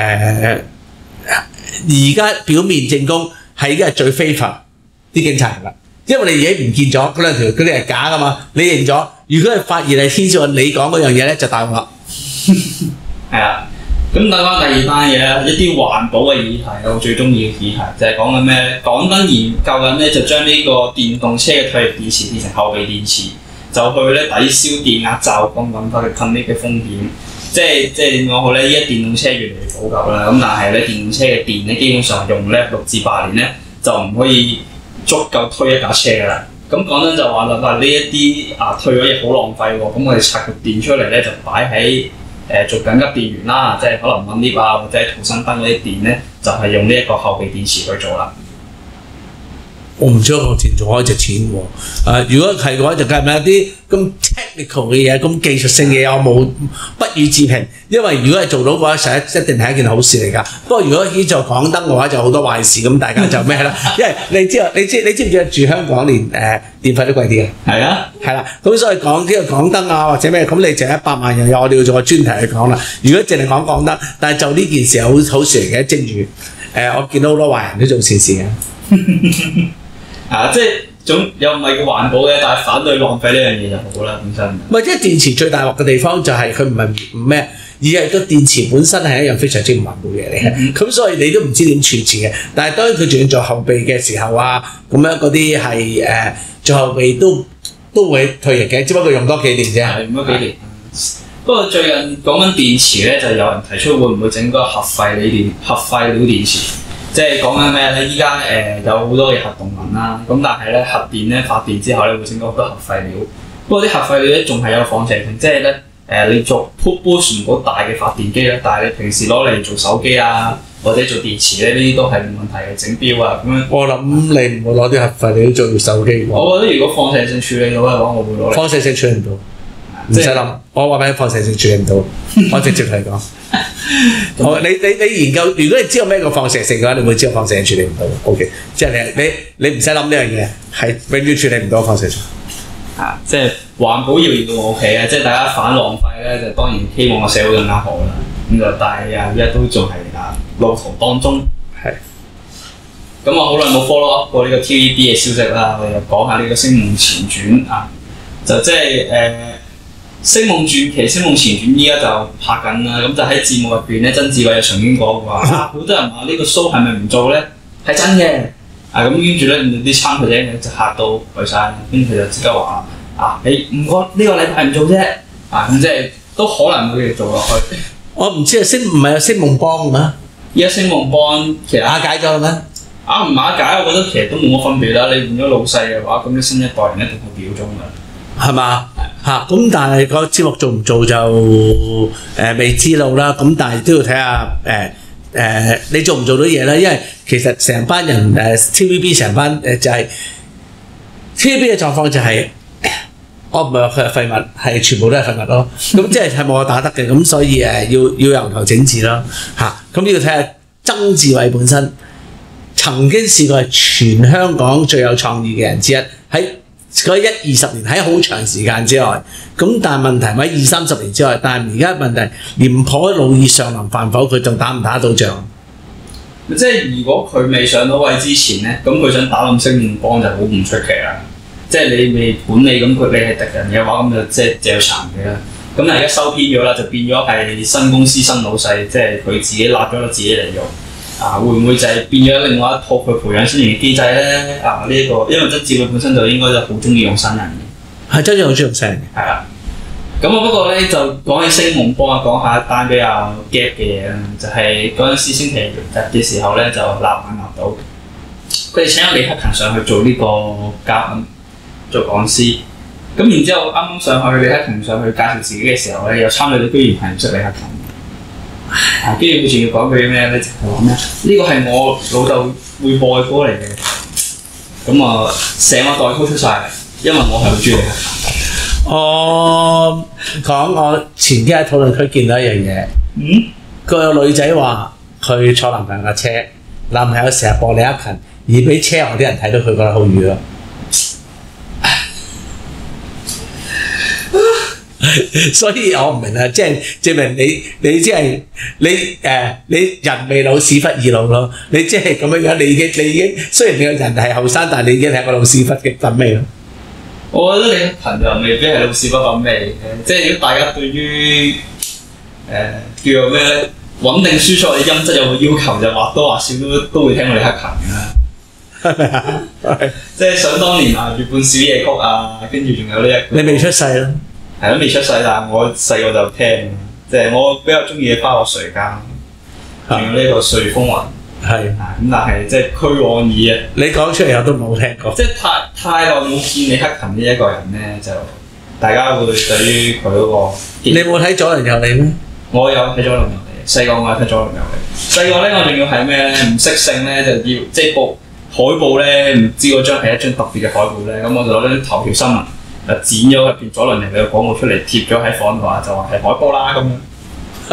而家表面證供係已經係最非法啲警察人啦，因為你已經唔見咗嗰兩條，嗰啲係假噶嘛，你認咗。如果係發現係牽涉你講嗰樣嘢咧，就大鑊啦。 係啊，咁睇翻第二單嘢啦，一啲環保嘅議題，我最中意嘅議題就係講緊咩咧？港燈研究緊咧，就將呢個電動車嘅退役電池變成後備電池，就去咧抵消電壓驟降引發嘅噴力嘅風險。即係即係點講好咧？依家電動車越嚟越普及啦，咁但係咧電動車嘅電咧基本上用咧六至八年咧就唔可以足夠推一架車㗎啦。咁講真就話啦，嗱呢一啲啊退咗嘢好浪費喎，咁我哋拆個電出嚟咧就擺喺誒做緊急電源啦，即係可能揾 lift 啊或者逃生燈嗰啲電咧，就係、是、用呢一個後備電池去做啦。 我唔知我電仲可以值錢喎、呃。如果係嘅話，就梗係咪一啲咁 technical 嘅嘢、咁技術性嘅嘢，我冇不予置評。因為如果係做到嘅話，實一定係一件好事嚟㗎。不過如果依做港燈嘅話，就好多壞事咁，大家就咩啦？因為你知道，你知你知唔知住香港連誒、呃、電費都貴啲嘅？係啊，係啦。咁所以講呢個港燈啊或者咩，咁你就一百萬人有我哋要做個專題去講啦。如果淨係講港燈，但係就呢件事係好好事嚟嘅，正如誒、呃、我見到好多壞人都做善事嘅。 啊，即係總又唔係叫環保嘅，但係反對浪費呢樣嘢就好啦，本身。唔係，即係電池最大鑊嘅地方就係佢唔係唔咩，而係個電池本身係一樣非常之唔環保嘅嘢嚟嘅。咁、嗯、所以你都唔知點處置嘅。但係當然佢仲要做後備嘅時候啊，咁樣嗰啲係誒做後備都都會退役嘅，只不過用多幾年啫。 係用多幾年。不過最近講緊電池咧，就有人提出會唔會整個核廢料電核廢料電池？即係講緊咩咧？依家誒有好多嘅核動能啦，咁但係咧核電咧發電之後咧會整到好多核廢料。不過啲核廢料咧仲係有放射性，即係咧誒你做 push 唔到大嘅發電機咧，但係你平時攞嚟做手機啊或者做電池咧，呢啲都係冇問題嘅，整錶啊咁樣。我諗你唔會攞啲核廢料做手機。我覺得如果放射性處理到嘅話，我會攞嚟。放射性處理唔到，唔使諗。我話俾你，放射性處理唔到，我直接同你講。好，你你你研究，如果你知道咩叫放射性嘅話，你會知道放射性處理唔到。O K， 即係你你你唔使諗呢樣嘢，係永遠處理唔到放射性。啊，即係環保要要我屋企啊！即係大家反浪費咧，就當然希望個社會更加好啦。咁就但係啊，而家都仲係啊路途當中。係。咁我好耐冇 follow up 過呢個 T V B 嘅消息啦，我哋又講下呢個《星夢前傳》啊，就即係誒。呃《星夢傳奇》《星夢前傳》依家就拍緊啦，咁就喺節目入邊咧，曾志偉就曾經講過話，好多人話呢個 show 係咪唔做咧？係真嘅，啊咁跟住咧啲參賽者就嚇到佢晒，跟住佢就即刻話啊，你唔覺呢個禮拜唔做啫？啊咁即係都可能會做落去。我唔知啊，星唔係有星夢幫嘅咩？依家星夢幫其實瓦解咗啦咩？ 啱唔啱解，我覺得其實都冇乜分別啦。你換咗老細嘅話，咁你新一代人一定係表忠㗎， 係嘛？嚇咁，但係個節目做唔做就誒、呃、未知道啦。咁但係都要睇下誒誒你做唔做到嘢啦。因為其實成班人誒、呃、T V B 成班誒、呃、就係、是、T V B 嘅狀況就係、是。我唔係話佢係廢物，係全部都係廢物咯。咁即係係冇我打得嘅，咁所以誒要要由頭整治咯嚇。咁要睇下曾志偉本身曾經試過係全香港最有創意嘅人之一，喺嗰一二十年喺好長時間之外。咁但係問題喺二三十年之外，但係而家問題廉頗老已上臨飯否，佢仲打唔打到仗？ 即係如果佢未上到位之前咧，咁佢想打冧星夢幫就好唔出奇啦。即係你未管理咁佢，你係敵人嘅話，咁就即係就殘嘅啦。咁但係而家收編咗啦，就變咗係新公司新老細，即係佢自己立咗自己嚟用。啊，會唔會就係變咗另外一套佢培養新人嘅機制咧？啊，呢、這、一個因為曾志偉本身就應該就好中意用新人嘅。 係真係好中意用新人。 係啊。咁啊不過咧就講起星夢幫啊，講下一單比較 gap 嘅嘢啦，就係嗰陣時星期日嘅時候咧就立眼立到，佢哋請咗李克勤上去做呢個嘉賓。做講師，咁然之後啱啱上去李克勤上去介紹自己嘅時候咧，有參與者居然係唔識李克勤，啊，跟住佢仲要講句咩咧？就係話咩？呢個係我老豆會播嘅歌嚟嘅，咁啊成個代溝出晒嚟，因為我係好中意李克勤。 我講我前幾日討論區見到一樣嘢， 嗯， 個女仔話佢坐男朋友架車，男朋友成日播李克勤，而俾車外啲人睇到佢覺得好瘀咯。所以我唔明啊，即係證明你你即係你誒、呃、你人未老屎忽易老咯，你即係咁樣樣，你已經你已經雖然你個人係後生，但係你已經係個老屎忽嘅品味咯。 我覺得李克勤就未必係老屎忽品味嘅，即係如果大家對於誒、呃、叫做咩咧穩定輸出嘅音質有個要求，就或多或少都都會聽過李克勤啦。係咪啊？即係想當年啊，月半小夜曲啊，跟住仲有呢一個。 你未出世咯？ 係都未出世，但係我細個就聽，即係我比較中意嘅《花落誰家》，仲有呢個《隨風雲》。係。咁但係即係俱往矣啊！ 你講出嚟我都冇聽過。 即係太太耐冇見李克勤呢一個人咧，就大家會對於佢嗰個。 你冇睇《左鄰右里》咩？ 我有睇《左鄰右里》，細個我有睇《左鄰右里》。細個咧我仲要係咩咧？唔識性咧就要即係報海報咧，唔知嗰張係一張特別嘅海報咧，咁我就攞張頭條新聞。就剪咗入邊左鄰右里嘅廣告出嚟，貼咗喺房度話就話係海報啦咁樣。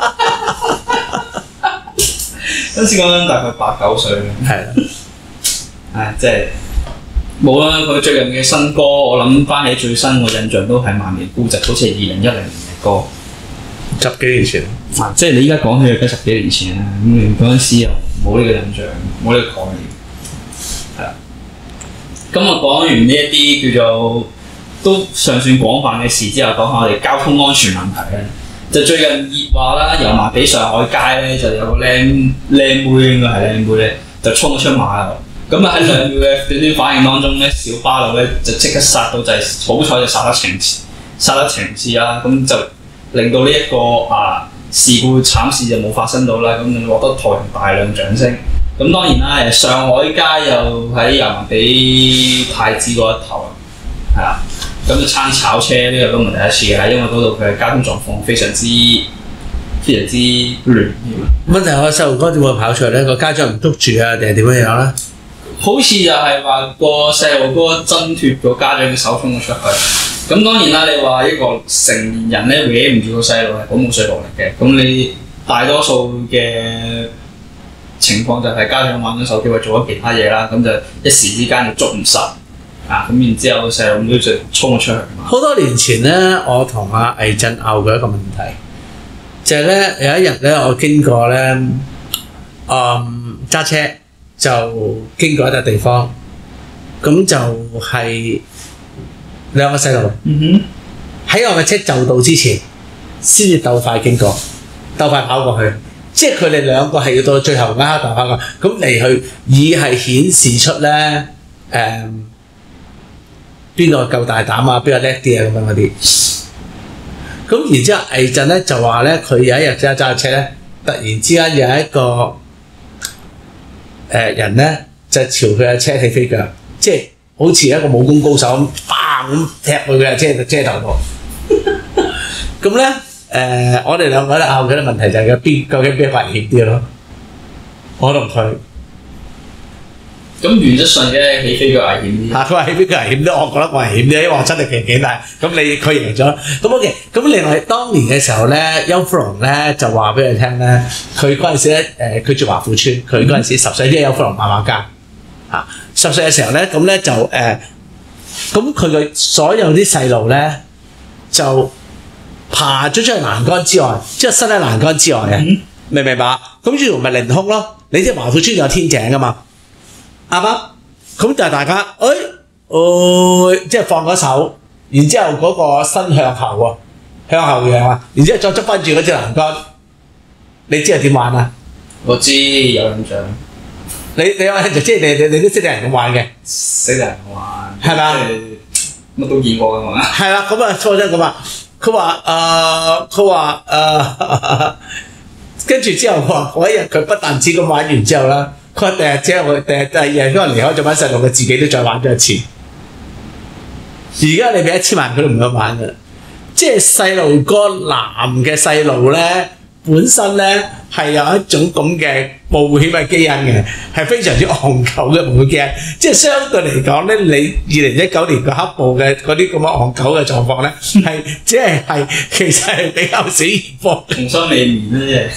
嗰陣時講緊大概八九歲啦。係啦。唉，即係冇啦！佢最近嘅新歌，我諗翻起最新嘅印象都係《萬年孤寂》，好似係二零一零年嘅歌。十幾年前。啊！即係你依家講起嘅十幾年前啦，咁你嗰陣時又冇呢個印象，冇呢個概念。係啦。咁我講完呢一啲叫做都尚算廣泛嘅事之後，講下我哋交通安全問題咧。就最近熱話啦，油麻地上海街咧就有個靚靚妹，應該係靚妹咧，就衝咗出馬路。咁啊喺兩秒嘅短短反應當中咧，小巴路咧就即刻剎到，就係、是、好彩就剎得情剎得情次啦。咁就令到呢、這、一個啊事故慘事就冇發生到啦。咁就獲得台下大量掌聲。咁當然啦，誒上海街又喺油麻地太子嗰一頭，係啦。咁就撐炒車呢、這個都唔係第一次嘅啦，因為嗰度佢嘅交通狀況非常之非常之亂。 問題我細路哥點會跑出嚟咧？個家長唔捉住啊，定係點樣樣咧？ 好似就係話個細路哥掙脫個家長嘅手衝咗出去。咁當然啦，你話一個成年人咧搲唔住個細路係好冇說服力嘅。咁你大多數嘅情況就係家長玩咗手機或做咗其他嘢啦，咁就一時之間就捉唔實。啊，咁然之後細路妹就衝咗出去。 好多年前咧，我同阿魏震拗過一個問題，就係、是、咧有一日咧，我經過咧，嗯揸車就經過一笪地方，咁就係兩個細路，嗯哼，喺我嘅車就到之前，先至鬥快經過，鬥快跑過去，即係佢哋兩個係要到最後嗰刻鬥快過，咁嚟去以係顯示出咧，誒、嗯。邊個夠大膽啊？邊個叻啲啊？咁樣嗰啲。咁然之後，魏震咧就話咧，佢有一日揸揸車咧，突然之間有一個誒人咧就朝佢嘅車起飛腳，即係好似一個武功高手咁，砰咁踢去佢嘅車車頭度。咁咧誒，我哋兩個咧拗緊嘅問題就係邊究竟邊個危險啲咯？我同佢。 咁原則上嘅起飛腳危險啲。 嚇，佢話起飛腳危險啲，我覺得我危險啲，因為我真係勁幾大。咁你佢贏咗，咁 OK。咁另外當年嘅時候咧，邱福龍咧就話俾佢聽咧，佢嗰陣時咧誒，佢住華富村，佢嗰陣時十歲，即係邱福龍漫畫家嚇。十歲嘅時候咧，咁咧就誒，咁佢嘅所有啲細路咧就爬咗出去欄杆之外，即係伸喺欄杆之外嘅， 嗯、 明唔明白？咁呢條咪凌空咯？你知華富村有天井噶嘛？啱啱咁就大家，誒、哎，哦，即係放咗手，然之後嗰個身向後喎，向後仰啊，然之後再捉翻住嗰隻欄杆，你知係點玩啊？ 我知有印象。 你你有印象，即係你你你都識得人咁玩嘅， 識得人玩， 係咪啊？ 乜都見過㗎嘛。係啦，咁啊，錯咗咁啊，佢話誒，佢話誒，跟住之後佢話嗰一日佢不但止咁玩完之後啦。佢話第日之後，第日第二日嗰個離開咗班細路，佢自己都再玩咗一次。而家你俾一千萬佢都唔敢玩㗎，即係細路哥男嘅細路咧，本身咧係有一種咁嘅冒險嘅基因嘅，係非常之戇鳩嘅冒險基因。即係相對嚟講咧，你二零一九年個黑暴嘅嗰啲咁嘅戇鳩嘅狀況咧，係即係係其實係比較少現況。 重新未眠咧，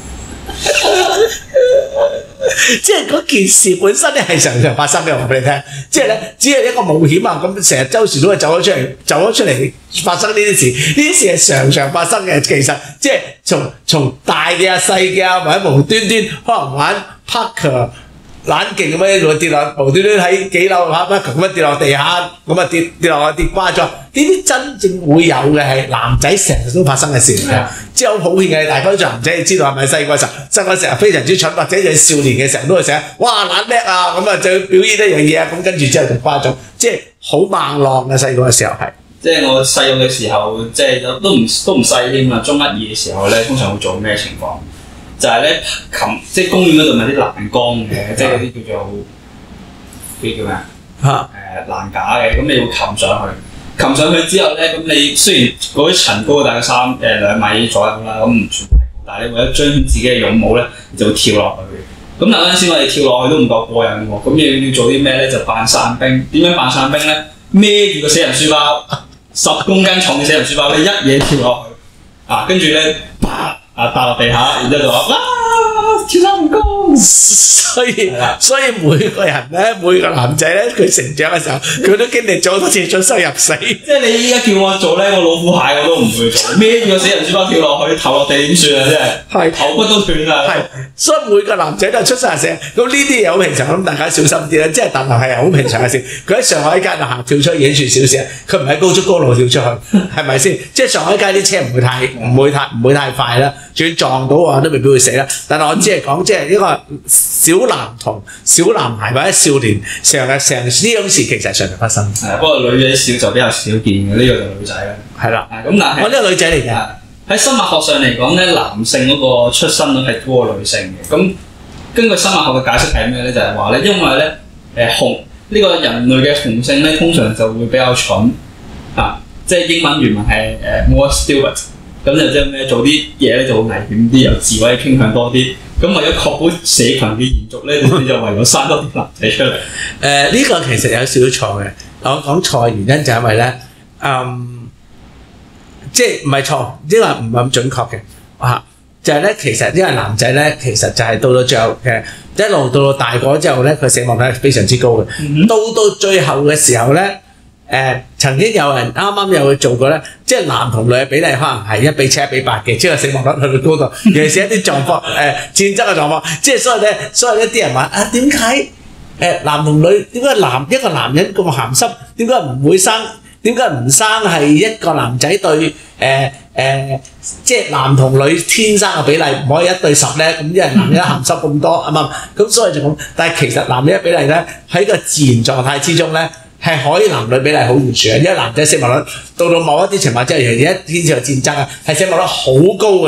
即係嗰件事本身咧係常常發生嘅，我話俾你聽。即係咧，只係一個冒險啊！咁成日周時都係走咗出嚟，走咗出嚟發生呢啲事。呢啲事係常常發生嘅。其實即係從從大嘅啊、細嘅啊，或者無端端可能玩 Parker 冷勁咁樣會跌落，無端端喺幾樓玩 Parker 咁樣跌落地下，咁啊跌跌落去跌瓜咗。呢啲真正會有嘅係男仔成日都發生嘅事嚟嘅。即係好普遍嘅，大家都做男仔，你知道係咪細個時候，細個時候非常之蠢，或者係少年嘅時候都會成日，哇懶叻啊，咁啊就要表演一樣嘢啊，咁跟住之後就瓜咗，即係好猛浪嘅細個嘅時候係。 即係我細個嘅時候，即係都唔都唔細添啊，中一二嘅時候咧，通常會做咩情況？就係咧擒，即係公園嗰度咪啲欄杆嘅，即係嗰啲叫做嗰叫咩啊？嚇誒欄架嘅，咁你要擒上去。擒上去之後咧，咁你雖然嗰啲層高大概三誒兩米左右啦，咁唔算太高，但係你為咗彰顯自己嘅勇武咧，就會跳落去。咁嗱嗰陣時我哋跳落去都唔夠過癮喎，咁要要做啲咩咧？就扮散兵。點樣扮散兵咧？孭住個死人書包，十公斤重嘅死人書包，你一嘢跳落去，啊，跟住咧，啪啊打落地下，然之後就話哇跳成功。 所以所以每個人咧，每個男仔咧，佢成長嘅時候，佢都經歷咗好多次出生入死。 即係你依家叫我做咧，我老虎蟹我都唔會做，孭住個死人書包跳落去，頭落地點算啊？真係，係頭骨都斷啦。係，所以每個男仔都係出生入死。咁呢啲嘢好平常，咁大家小心啲啦。即係但係係好平常嘅事。佢喺上海街度行跳出去已經算小事，佢唔喺高速公路跳出去，係咪先？即係上海街啲車唔會太唔會太唔會太快啦，就算撞到啊都未必會死啦。但係我只係講，即係一個小男童、小男孩或者少年，成日成呢種事其實係常常發生。 係，不過女仔少就比較少見嘅，呢、這個就女仔啦。係啦，咁但係我呢個女仔嚟嘅。 喺生物學上嚟講咧，男性嗰個出生率係高過女性嘅。咁根據生物學嘅解釋係咩咧？就係話咧，因為咧誒雄呢、這個人類嘅雄性咧，通常就會比較蠢啊，即係英文原文係誒、呃、more stupid。咁就即係咩？做啲嘢咧就會危險啲，有自毀傾向多啲。咁為咗確保社群嘅延續咧，你就唯有生多啲男仔出嚟。誒、 呃，呢、這個其實有少少錯嘅。我講錯嘅原因就係因為咧，嗯，即係唔係錯，因為唔係咁準確嘅。啊，就係、是、咧，其實因為男仔咧，其實就係到到最後嘅一路到到大個之後咧，佢死亡率係非常之高嘅。嗯、到到最後嘅時候咧。誒、呃、曾經有人啱啱有去做過咧，即係男同女嘅比例可能係一比七、一比八嘅，即係死亡率去到高度。尤其是一啲狀況誒、呃、戰爭嘅狀況，即係所以咧，所以一啲人話啊，點解誒男同女點解男一個男人咁鹹濕，點解唔會生？點解唔生係一個男仔對誒誒、呃呃，即係男同女天生嘅比例唔可以一對十咧？咁因為男人鹹濕咁多啊嘛，咁所以就咁。但係其實男人嘅比例咧喺個自然狀態之中咧。係可以男女比例好懸殊嘅，因為男仔死亡率到到某一啲情況之下，而家牽涉戰爭啊，係死亡率好高嘅。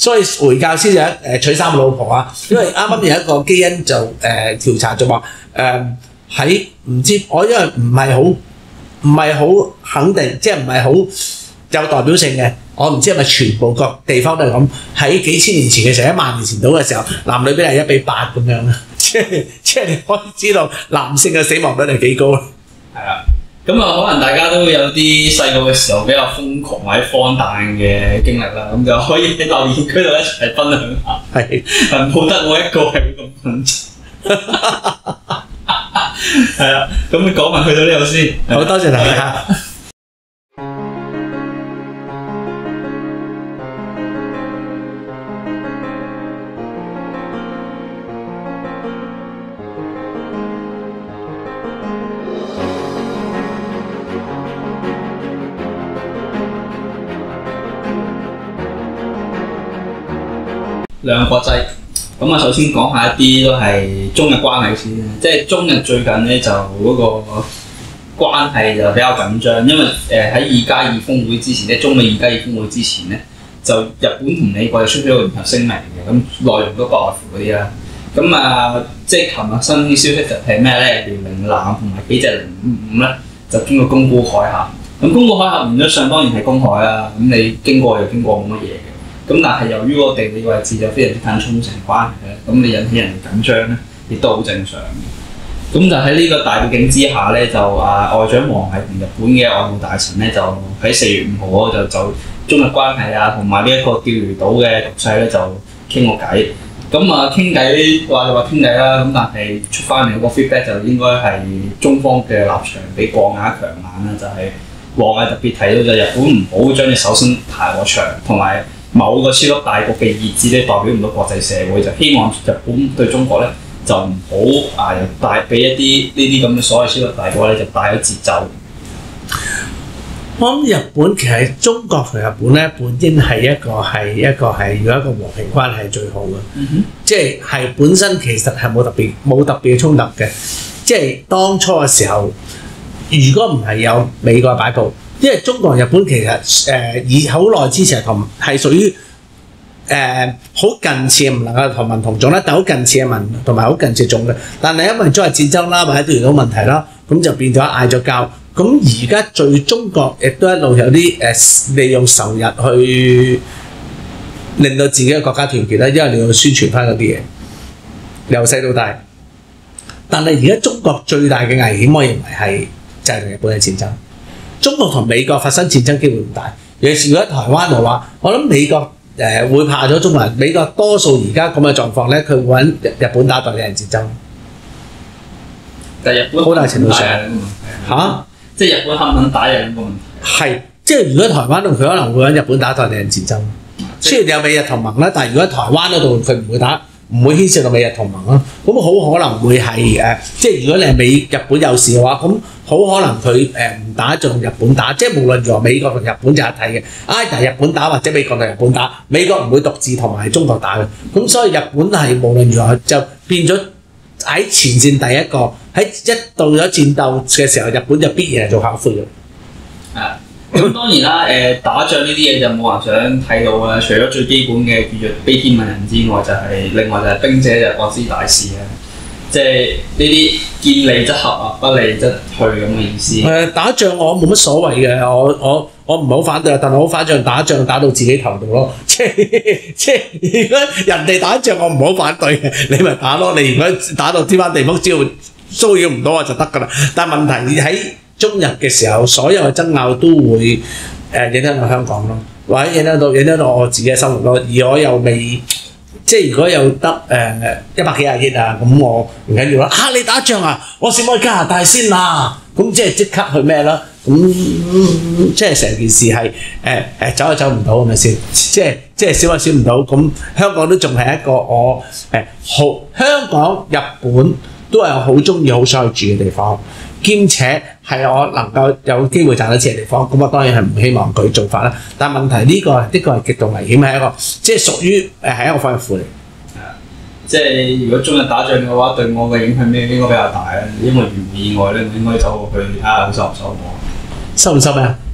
所以回教先就誒娶三個老婆啊，因為啱啱有一個基因就誒、呃、調查就話誒喺唔知我因為唔係好唔係好肯定，即係唔係好有代表性嘅。我唔知係咪全部各地方都係咁。喺幾千年前嘅時候，一萬年前到嘅時候，男女比例一比八咁樣啊，即係即係你可以知道男性嘅死亡率係幾高啦。 係啊，咁啊可能大家都有啲細個嘅時候比較瘋狂或者荒誕嘅經歷啦，咁就可以喺留言區度一齊分享下。係，係冇得我一個係咁緊張。係啊，咁講埋去到呢度先。 好多謝大家。 兩個國際，咁啊首先講下一啲都係中日關係先啦，即係中日最近咧就嗰個關係就比較緊張，因為誒喺二加二峰會之前，即係中美二加二峰會之前咧，就日本同美國就出咗個聯合聲明嘅，咁內容都不外乎嗰啲啦。咁啊，即係琴日新消息就係咩咧？遼寧艦同埋幾隻零五五咧，就經過宮古海峽。咁宮古海峽原則上當然係公海啦，咁你經過又經過冇乜嘢嘅。咁但係由於個地理位置就非常之近沖繩關係咧，咁你引起人哋緊張咧，亦都好正常嘅。咁就喺呢個大背景之下咧，就啊外長王毅同日本嘅外務大臣咧，就喺四月五號嗰就就中日關係啊，同埋呢一個釣魚島嘅局勢咧，就傾個偈。咁啊傾偈話就話傾偈啦，咁但係出翻嚟個 feedback 就應該係中方嘅立場比過硬強硬啦，就係、是、王毅特別提到就日本唔好將隻手伸太過長，同埋某個超級大國嘅意志咧代表唔到國際社會，就希望日本對中國咧就唔好啊帶俾一啲呢啲咁嘅所謂超級大國咧就帶咗節奏。 我諗日本其實中國同日本咧本應係一個係一個係如果一個和平關係最好嘅，嗯、哼即係係本身其實係冇特別冇特別嘅衝突嘅，即係當初嘅時候，如果唔係有美國擺佈。因為中國同日本其實誒以好耐之前同係屬於誒好近似，唔能夠同文同種啦，但好近似嘅文同埋好近似種嘅。但係因為中日戰爭啦，或者對遇到問題啦，咁就變咗嗌咗交。咁而家最中國亦都一路有啲誒利用仇日去令到自己嘅國家團結啦，因為你要宣傳翻嗰啲嘢，由細到大。但係而家中國最大嘅危險，我認為係就係同日本嘅戰爭。中國同美國發生戰爭機會唔大，尤其是如果台灣嘅話，我諗美國誒、呃、會怕咗中國人。美國多數而家咁嘅狀況咧，佢會揾日本打代理人戰爭。 但係日本好大程度上嚇， 啊、即係日本肯唔肯打有呢個問題。 係，即係如果台灣度佢可能會揾日本打代理人戰爭。雖然有美日同盟啦，但係如果台灣嗰度佢唔會打。唔會牽涉到美日同盟咯，咁好可能會係誒、呃，即係如果你係美日本有事嘅話，咁好可能佢誒唔打就同日本打，即係無論如何美國同日本就一體嘅，挨但係日本打或者美國同日本打，美國唔會獨自同埋中國打嘅，咁所以日本係無論如何就變咗喺前線第一個，喺一到咗戰鬥嘅時候，日本就必然係做校魁嘅。 啊！咁當然啦，誒、呃、打仗呢啲嘢就冇人想睇到啦。除咗最基本嘅叫做悲天憫人之外，就係、是、另外就係兵者就國之大事啦。即係呢啲見利則合啊，不利則退咁嘅意思。誒、 呃、打仗我冇乜所謂嘅，我我我唔係好反對，但係我好反對打仗打到自己頭度咯。即係即係如果人哋打仗我唔好反對嘅，你咪打咯。你如果打到天翻地覆，只要騷擾唔到我就得㗎啦。但係問題喺中日嘅時候，所有嘅爭拗都會誒、呃、影響到香港咯，或者影響到影響到我自己嘅生活咯。而我又未即係如果有得誒一百幾廿億啊，咁我唔緊要啦。啊，你打仗啊，我先去加拿大先啦。咁即係即刻去咩啦？咁、嗯、即係成件事係誒誒走又走唔到係咪先？即係即係少又少唔到。咁香港都仲係一個我誒好、呃、香港、日本都係好中意、好想去住嘅地方。兼且係我能夠有機會賺到錢嘅地方，咁我當然係唔希望佢做法啦。但係問題呢、這個呢、這個係極度危險，係一個即係屬於誒係一個反負嚟。 係啊，即係如果中日打仗嘅話，對我嘅影響咩應該比較大咧？因為如無意外咧，我應該走過去睇下佢收唔收我。 收唔收咩啊？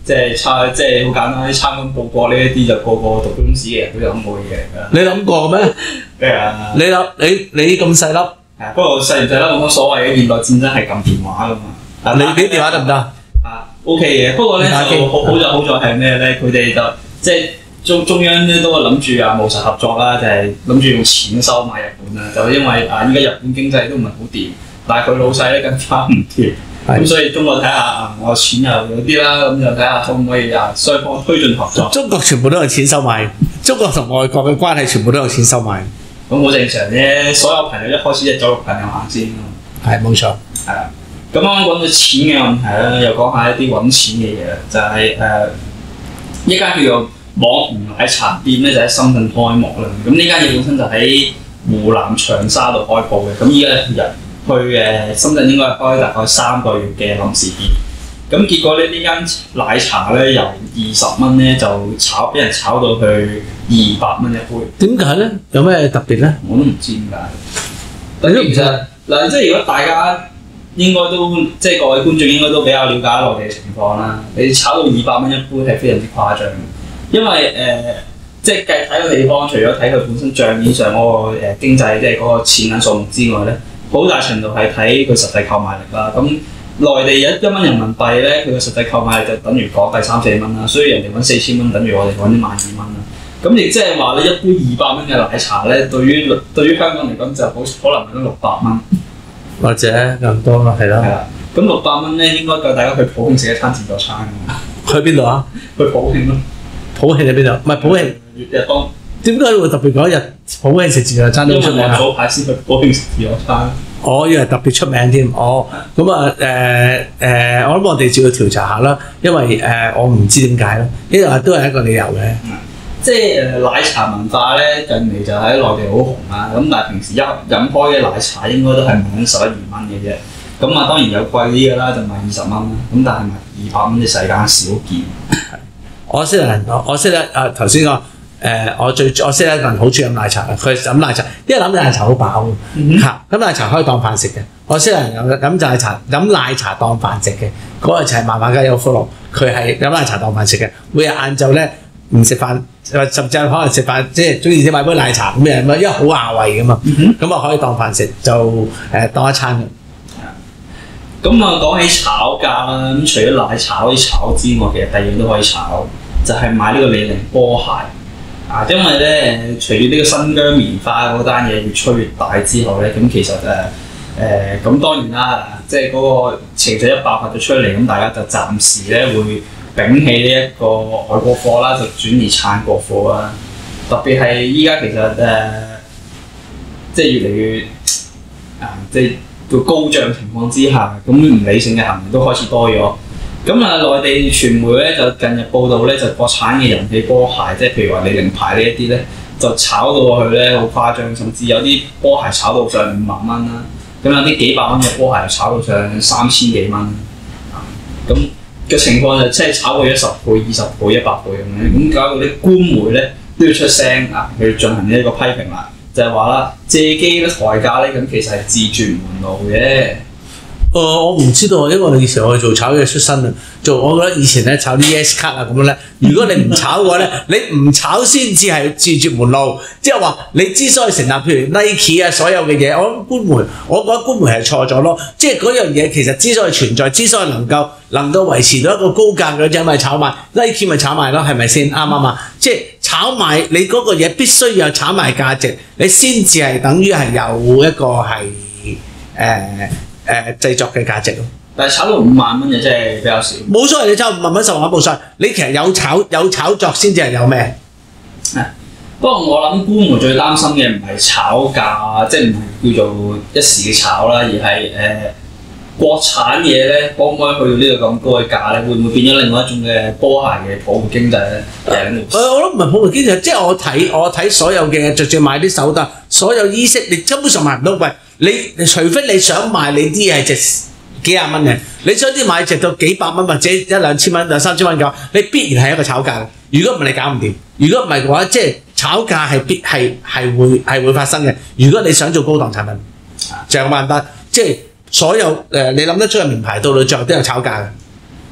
即係參即係好簡單啲參軍報國呢一啲就個個讀中史嘅人都有諗過嘅嘢嚟㗎。 你諗過咩？ 係啊， 你諗你你咁細粒， 係不過細唔細粒冇乜所謂嘅，現代戰爭係撳電話㗎嘛。 你你電話得唔得？ 啊 OK 嘅，不過咧就好好就好在係咩咧？佢哋就即係中中央咧都係諗住啊務實合作啦，就係諗住用錢收買日本啦。就因為啊依家日本經濟都唔係好掂，但係佢老細咧更加唔掂，咁所以中國睇下啊我錢又有啲啦，咁就睇下可唔可以啊雙方推進合作。 中國全部都有錢收買，中國同外國嘅關係全部都有錢收買。 咁好正常啫，所有朋友一開始就走入朋友行先㗎嘛。 係冇錯。 係啊。咁啱啱講到錢嘅問題啦，又講下一啲揾錢嘅嘢啦，就係、是、誒、呃、一間叫做網紅奶茶店咧，就喺深圳開幕啦。咁呢間嘢本身就喺湖南長沙度開鋪嘅，咁依家日去誒、呃、深圳應該係開大概三個月嘅臨時店。咁結果咧呢間奶茶咧由二十蚊咧就炒俾人炒到去二百蚊一杯。 點解咧？有咩特別咧？ 我都唔知點解。但係其實嗱，即係如果大家應該都即係各位觀眾應該都比較了解內地嘅情況啦。你炒到二百蚊一杯係非常之誇張，因為誒、呃、即係計睇個地方，除咗睇佢本身帳面上嗰、那個誒、呃、經濟即係嗰個錢銀數目之外咧，好大程度係睇佢實際購買力啦。咁內地一一蚊人民幣咧，佢嘅實際購買力就等於港幣三四蚊啦，所以人哋揾四千蚊等於我哋揾一萬二蚊啦。咁亦即係話你一杯二百蚊嘅奶茶咧，對於對於香港嚟講就好可能係六百蚊。 或者更多啦，係咯。 係啦，咁六百蚊咧應該夠大家去普慶食一餐自助餐㗎。 去邊度啊？ 去普慶咯。 普慶喺邊度？唔係普慶。 粵日當。點解會特別嗰日普慶食自助餐都出名啊？ 早排先去普慶食自助餐。 我以為特別出名添。哦，咁啊誒誒，我諗我哋照要調查下啦，因為誒、呃、我唔知點解咯，呢個都係一個理由嘅。 即係誒奶茶文化咧，近嚟就喺內地好紅啦。咁但係平時一飲開嘅奶茶應該都係賣緊十一二蚊嘅啫。咁啊當然有貴啲嘅啦，就賣二十蚊啦。咁但係賣二百蚊嘅世間少見。 我識人，我我識得啊頭先講誒，我最我識得一個人好中意飲奶茶，佢飲奶茶，因為飲奶茶好飽嘅嚇，飲奶茶可以當飯食嘅。我識人飲飲奶茶飲奶茶當飯食嘅，嗰個就係漫畫家有福祿，佢係飲奶茶當飯食嘅，每日晏晝咧。唔食飯，甚至可能食飯，即係中意先買杯奶茶咁樣，因為好雅胃㗎嘛，咁啊可以當飯食，就誒、呃、當一餐嘅。 咁啊講起炒價啦，咁除咗奶茶可以炒之外，其實第二樣都可以炒，就係、是、買呢個李寧波鞋啊，因為咧誒，隨住呢個新疆棉花嗰單嘢越吹越大之後咧，咁其實誒誒咁當然啦，即係嗰個情緒一爆發咗出嚟，咁大家就暫時咧會摒棄呢一個外國貨啦，就轉移撐國貨啦。特別係依家其實誒、呃，即係越嚟越啊，即係叫高漲情況之下，咁唔理性嘅行為都開始多咗。咁啊，內地傳媒咧就近日報道咧，就國產嘅人氣波鞋，即係譬如話李寧牌呢一啲咧，就炒到去咧好誇張，甚至有啲波鞋炒到上五萬蚊啦。咁有啲幾百蚊嘅波鞋炒到上三千幾蚊。咁嘅情況就即係炒過咗十倍、二十倍、一百倍咁樣，咁搞到啲官媒咧都要出聲啊，去進行呢一個批評啦，就係話啦，借機咧抬價咧，咁其實係自絕門路嘅。 誒、呃，我唔知道，因為我以前我係做炒嘢出身啊，做我覺得以前咧炒啲 yes 卡啊咁樣咧，如果你唔炒嘅話咧，你唔炒先至係自絕門路，即係話你之所以成立譬如 Nike 啊所有嘅嘢，我諗官媒，我覺得官媒係錯咗咯，即係嗰樣嘢其實之所以存在，之所以能夠能夠維持到一個高價嘅，就係咪炒賣 Nike 咪炒賣咯，係咪先啱啱啊？即係炒賣你嗰個嘢必須要有炒賣價值，你先至係等於係有一個係誒。呃誒、呃、製作嘅價值咯， 但係炒到五萬蚊就真係比較少。 冇所謂，你炒五萬蚊十萬蚊冇所謂，你其實有炒有炒作先至係有咩？ 不過我諗官媒最擔心嘅唔係炒價，即係唔係叫做一時嘅炒啦，而係誒、呃、國產嘢咧，可唔可以去到呢個咁高嘅價咧？會唔會變咗另外一種嘅波鞋嘅泡沫經濟咧？誒、 呃，我諗唔係泡沫經濟，即係我睇我睇所有嘅，就算買啲手袋，所有衣飾，你根本上買唔到貴。你除非你想賣你啲係值幾廿蚊嘅，你想啲買值到幾百蚊或者一兩千蚊、兩三千蚊嘅話，你必然係一個炒價。如果唔係你搞唔掂，如果唔係嘅話，即係炒價係必係係會係會發生嘅。如果你想做高檔產品，就咁簡單。即係所有誒、呃、你諗得出嘅名牌，到到最後都有炒價嘅。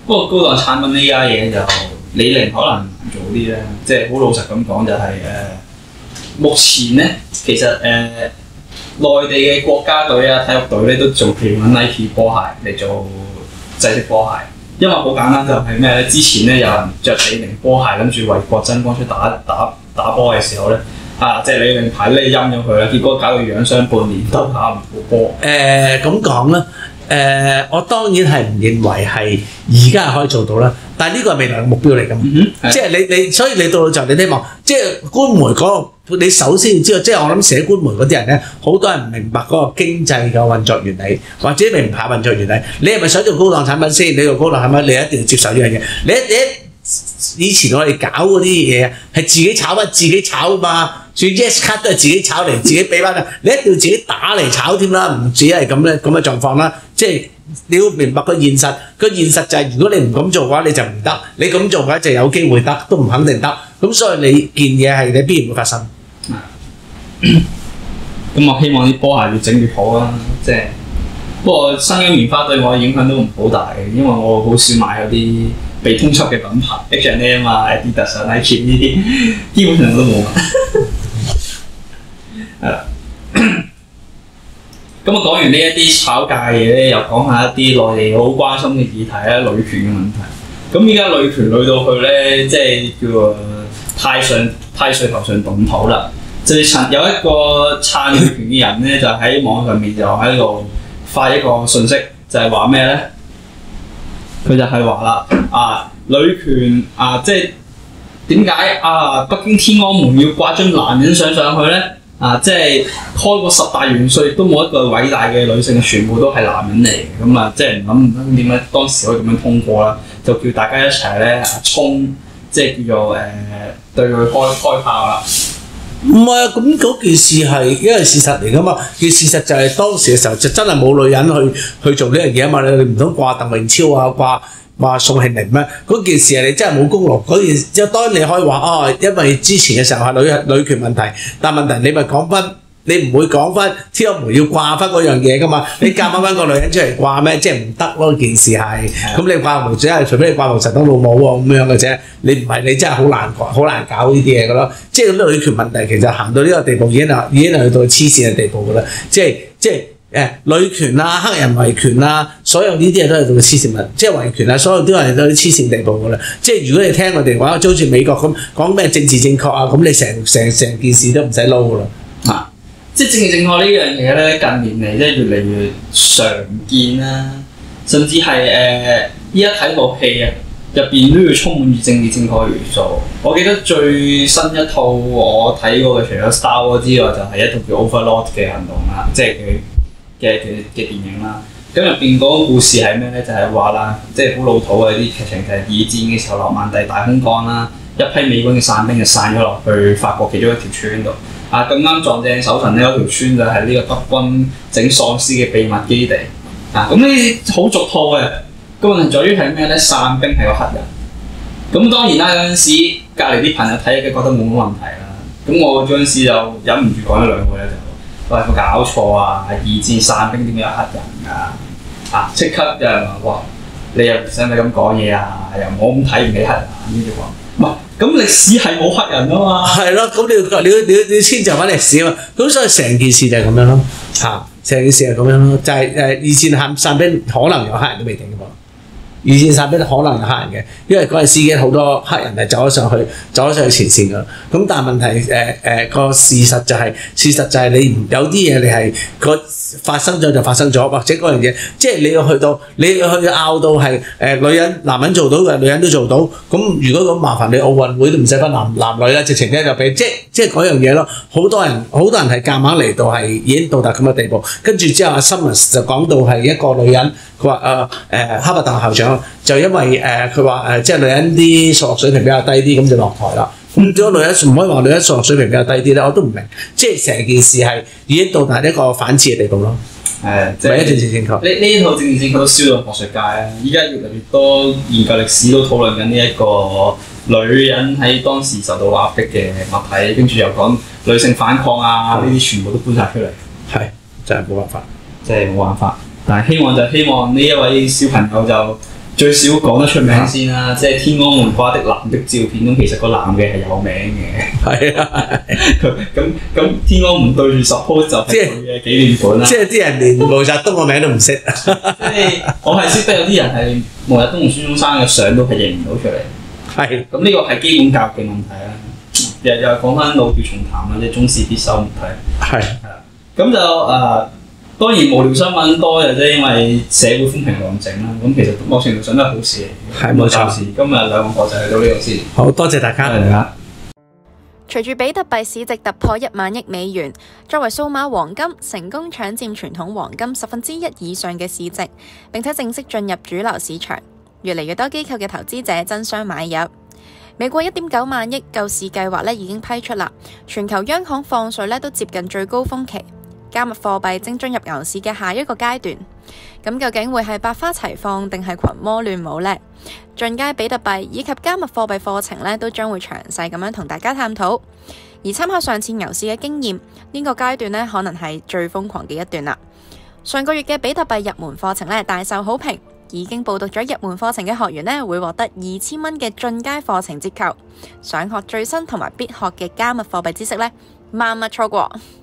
不過高檔產品呢家嘢就李寧可能難做啲咧，即係好老實咁講就係、是、誒、呃，目前咧其實誒、呃、內地嘅國家隊啊、體育隊咧都仲用緊 Nike 波鞋嚟做制式波鞋，因為好簡單就係咩咧？之前咧有人着李寧波鞋諗住為國爭光出打打打波嘅時候咧。啊！即係李寧牌咧陰咗佢啦，結果搞到養傷半年都打唔到波。 誒咁講啦，誒我當然係唔認為係而家係可以做到啦，但係呢個係未來嘅目標嚟㗎嘛。 嗯、 即係你你，所以你到就你希望，即係官媒嗰個，你首先要知道，即係我諗寫官媒嗰啲人咧，好多人唔明白嗰個經濟嘅運作原理，或者明白運作原理。你係咪想做高檔產品先？你做高檔產品，你一定要接受呢樣嘢。你一你以前我哋搞嗰啲嘢係自己炒翻自己炒嘛。算 Yes 卡都係自己炒嚟，自己俾翻啦。你一定要自己打嚟炒添啦，唔止係咁嘅咁嘅狀況啦。即係你要明白個現實，個現實就係如果你唔咁做嘅話，你就唔得；你咁做嘅話就有機會得，都唔肯定得。咁所以你件嘢係你必然會發生。 咁我希望啲波鞋越整越好啦。即係不過新疆棉花對我嘅影響都唔好大嘅，因為我好少買嗰啲被通緝嘅品牌 H and M 啊、Adidas 啊、Nike 呢啲，基本上都冇。係啦，咁我講完呢一啲炒價嘅嘢咧，又講下一啲內地好關心嘅議題啦，女權嘅問題。咁依家女權女到去咧，即係叫做太上太歲頭上動土啦。就係有一個撐女權嘅人咧，就喺網上面就喺度發一個訊息，就係話咩咧？佢就係話啦，啊女權啊，即係點解啊北京天安門要掛張男人相上去咧？啊，即係開過十大元帥都冇一個偉大嘅女性，全部都係男人嚟嘅。咁啊，即係唔諗唔通點解當時可以咁樣通過啦？就叫大家一齊咧衝，即係叫做誒、呃、對佢開開炮啦。 唔係啊，咁嗰件事係因為事實嚟噶嘛。件事實就係當時嘅時候就真係冇女人去去做呢樣嘢啊嘛。你你唔通掛鄧穎超啊，掛話宋慶齡咩？嗰件事係你真係冇功勞。嗰件即係當然你可以話啊，因為之前嘅時候係女女權問題，但問題你咪講翻，你唔會講翻天安門要掛翻嗰樣嘢噶嘛？你夾翻翻個女人出嚟掛咩？即係唔得咯。件事係咁，你掛毛主席，除非你掛毛澤東老母喎咁樣嘅啫。你唔係你真係好難搞，好難搞呢啲嘢噶咯。即係咁女權問題其實行到呢個地步已經係已經係去到黐線嘅地步噶啦。即係即係。誒女權啊、黑人維權啊，所有呢啲嘢都係到黐線物，即係維權啊，所有都係到黐線地步㗎啦。即係如果你聽我哋話，就好似美國咁講咩政治正確啊，咁你成成成件事都唔使撈㗎啦。 啊，即係政治正確呢樣嘢咧，近年嚟即係越嚟越常見啦，甚至係誒依家睇部戲啊，入邊都要充滿住政治正確嘅元素。我記得最新一套我睇過嘅，除咗 Star Wars 之外，就係、是、一套叫 Overlord 嘅行動啦，即係佢。嘅嘅嘅電影啦，咁入邊嗰個故事係咩咧？就係話啦，即係好老土嘅啲劇情，就係二戰嘅時候，諾曼第大空降啦，一批美軍嘅傘兵就散咗落去法國其中一條村度，啊咁啱撞正手份呢，嗰條村就係呢個德軍整喪屍嘅秘密基地，啊咁呢啲好俗套嘅，個問題在於係咩咧？傘兵係個黑人，咁當然啦，嗰陣時隔離啲朋友睇嘅覺得冇乜問題啦，咁我嗰陣時就忍唔住講咗兩句咧就。喂，有冇搞錯啊！二戰傘兵點解有黑人㗎？啊，即刻有人話：哇，你又使唔使咁講嘢啊？又唔好咁睇唔起黑人呢啲話。唔係，咁歷史係冇黑人啊嘛。係咯，咁你要你要你要你要遷就翻歷史啊嘛。咁所以成件事就係咁樣咯。嚇，成件事係咁樣咯，就係誒二戰傘傘兵可能有黑人都未定嘅噃。二戰傘兵可能有黑人嘅，因為嗰陣時已經好多黑人係走咗上去，走咗上去前線㗎。咁但係問題誒誒個事實就係、是，事實就係你唔有啲嘢你係個發生咗就發生咗，或者嗰樣嘢，即係你要去到你要去拗到係誒、呃、女人男人做到嘅，女人都做到。咁如果咁麻煩你奧運會都唔使分男男女啦，直情咧就俾即即係嗰樣嘢咯。好多人好多人係夾硬嚟到係已經到達咁嘅地步，跟住之後阿 Summers 就講到係一個女人，佢話誒誒哈佛大學校長。就因為誒佢話誒即係女人啲數學水平比較低啲，咁就落台啦。咁點解女人唔可以話女人數學水平比較低啲咧？我都唔明，即係成件事係已經到達一個反智嘅地步咯。誒，即係政治正確。呢呢一套政治正確都燒到學術界啊！依家越嚟越多研究歷史都討論緊呢一個女人喺當時受到壓迫嘅物體，跟住又講女性反抗啊，呢啲、嗯、全部都搬晒出嚟。係，真係冇辦法，即係冇辦法。但係希望就希望呢一位小朋友就最少講得出名先啦，即係天安門掛的男的照片，咁其實個男嘅係有名嘅。 係啊， 咁咁天安門對住 suppose 就係佢嘅紀念館啦。 即係啲人連毛澤東個名都唔識。 即係我係識得有啲人係毛澤東同孫中山嘅相都係認唔到出嚟。 係。 咁呢個係基本教育嘅問題啦。又又講翻老調重彈啦，即係中史必修唔睇。係。係啦。咁就誒、呃，當然無聊新聞多嘅啫，因為社會風平浪靜啦。咁其實某程度上都係好事嚟嘅。 係冇錯。 今日兩個課就去到呢度先。 好多謝大家。 大家。 隨住比特幣市值突破一萬億美元，作為數碼黃金，成功搶佔傳統黃金十分之一以上嘅市值，並且正式進入主流市場。越嚟越多機構嘅投資者爭相買入。美國一點九萬億救市計劃咧已經批出啦，全球央行放水咧都接近最高峰期，加密貨幣正進入牛市嘅下一個階段。咁究竟會係百花齊放定係群魔亂舞呢？進階比特幣以及加密貨幣課程咧都將會詳細咁樣同大家探討。而參考上次牛市嘅經驗，呢個階段咧可能係最瘋狂嘅一段啦。上個月嘅比特幣入門課程咧大受好評。已經報讀咗入門課程嘅學員呢，會獲得二千蚊嘅進階課程折扣。想學最新同埋必學嘅加密貨幣知識呢，萬勿錯過。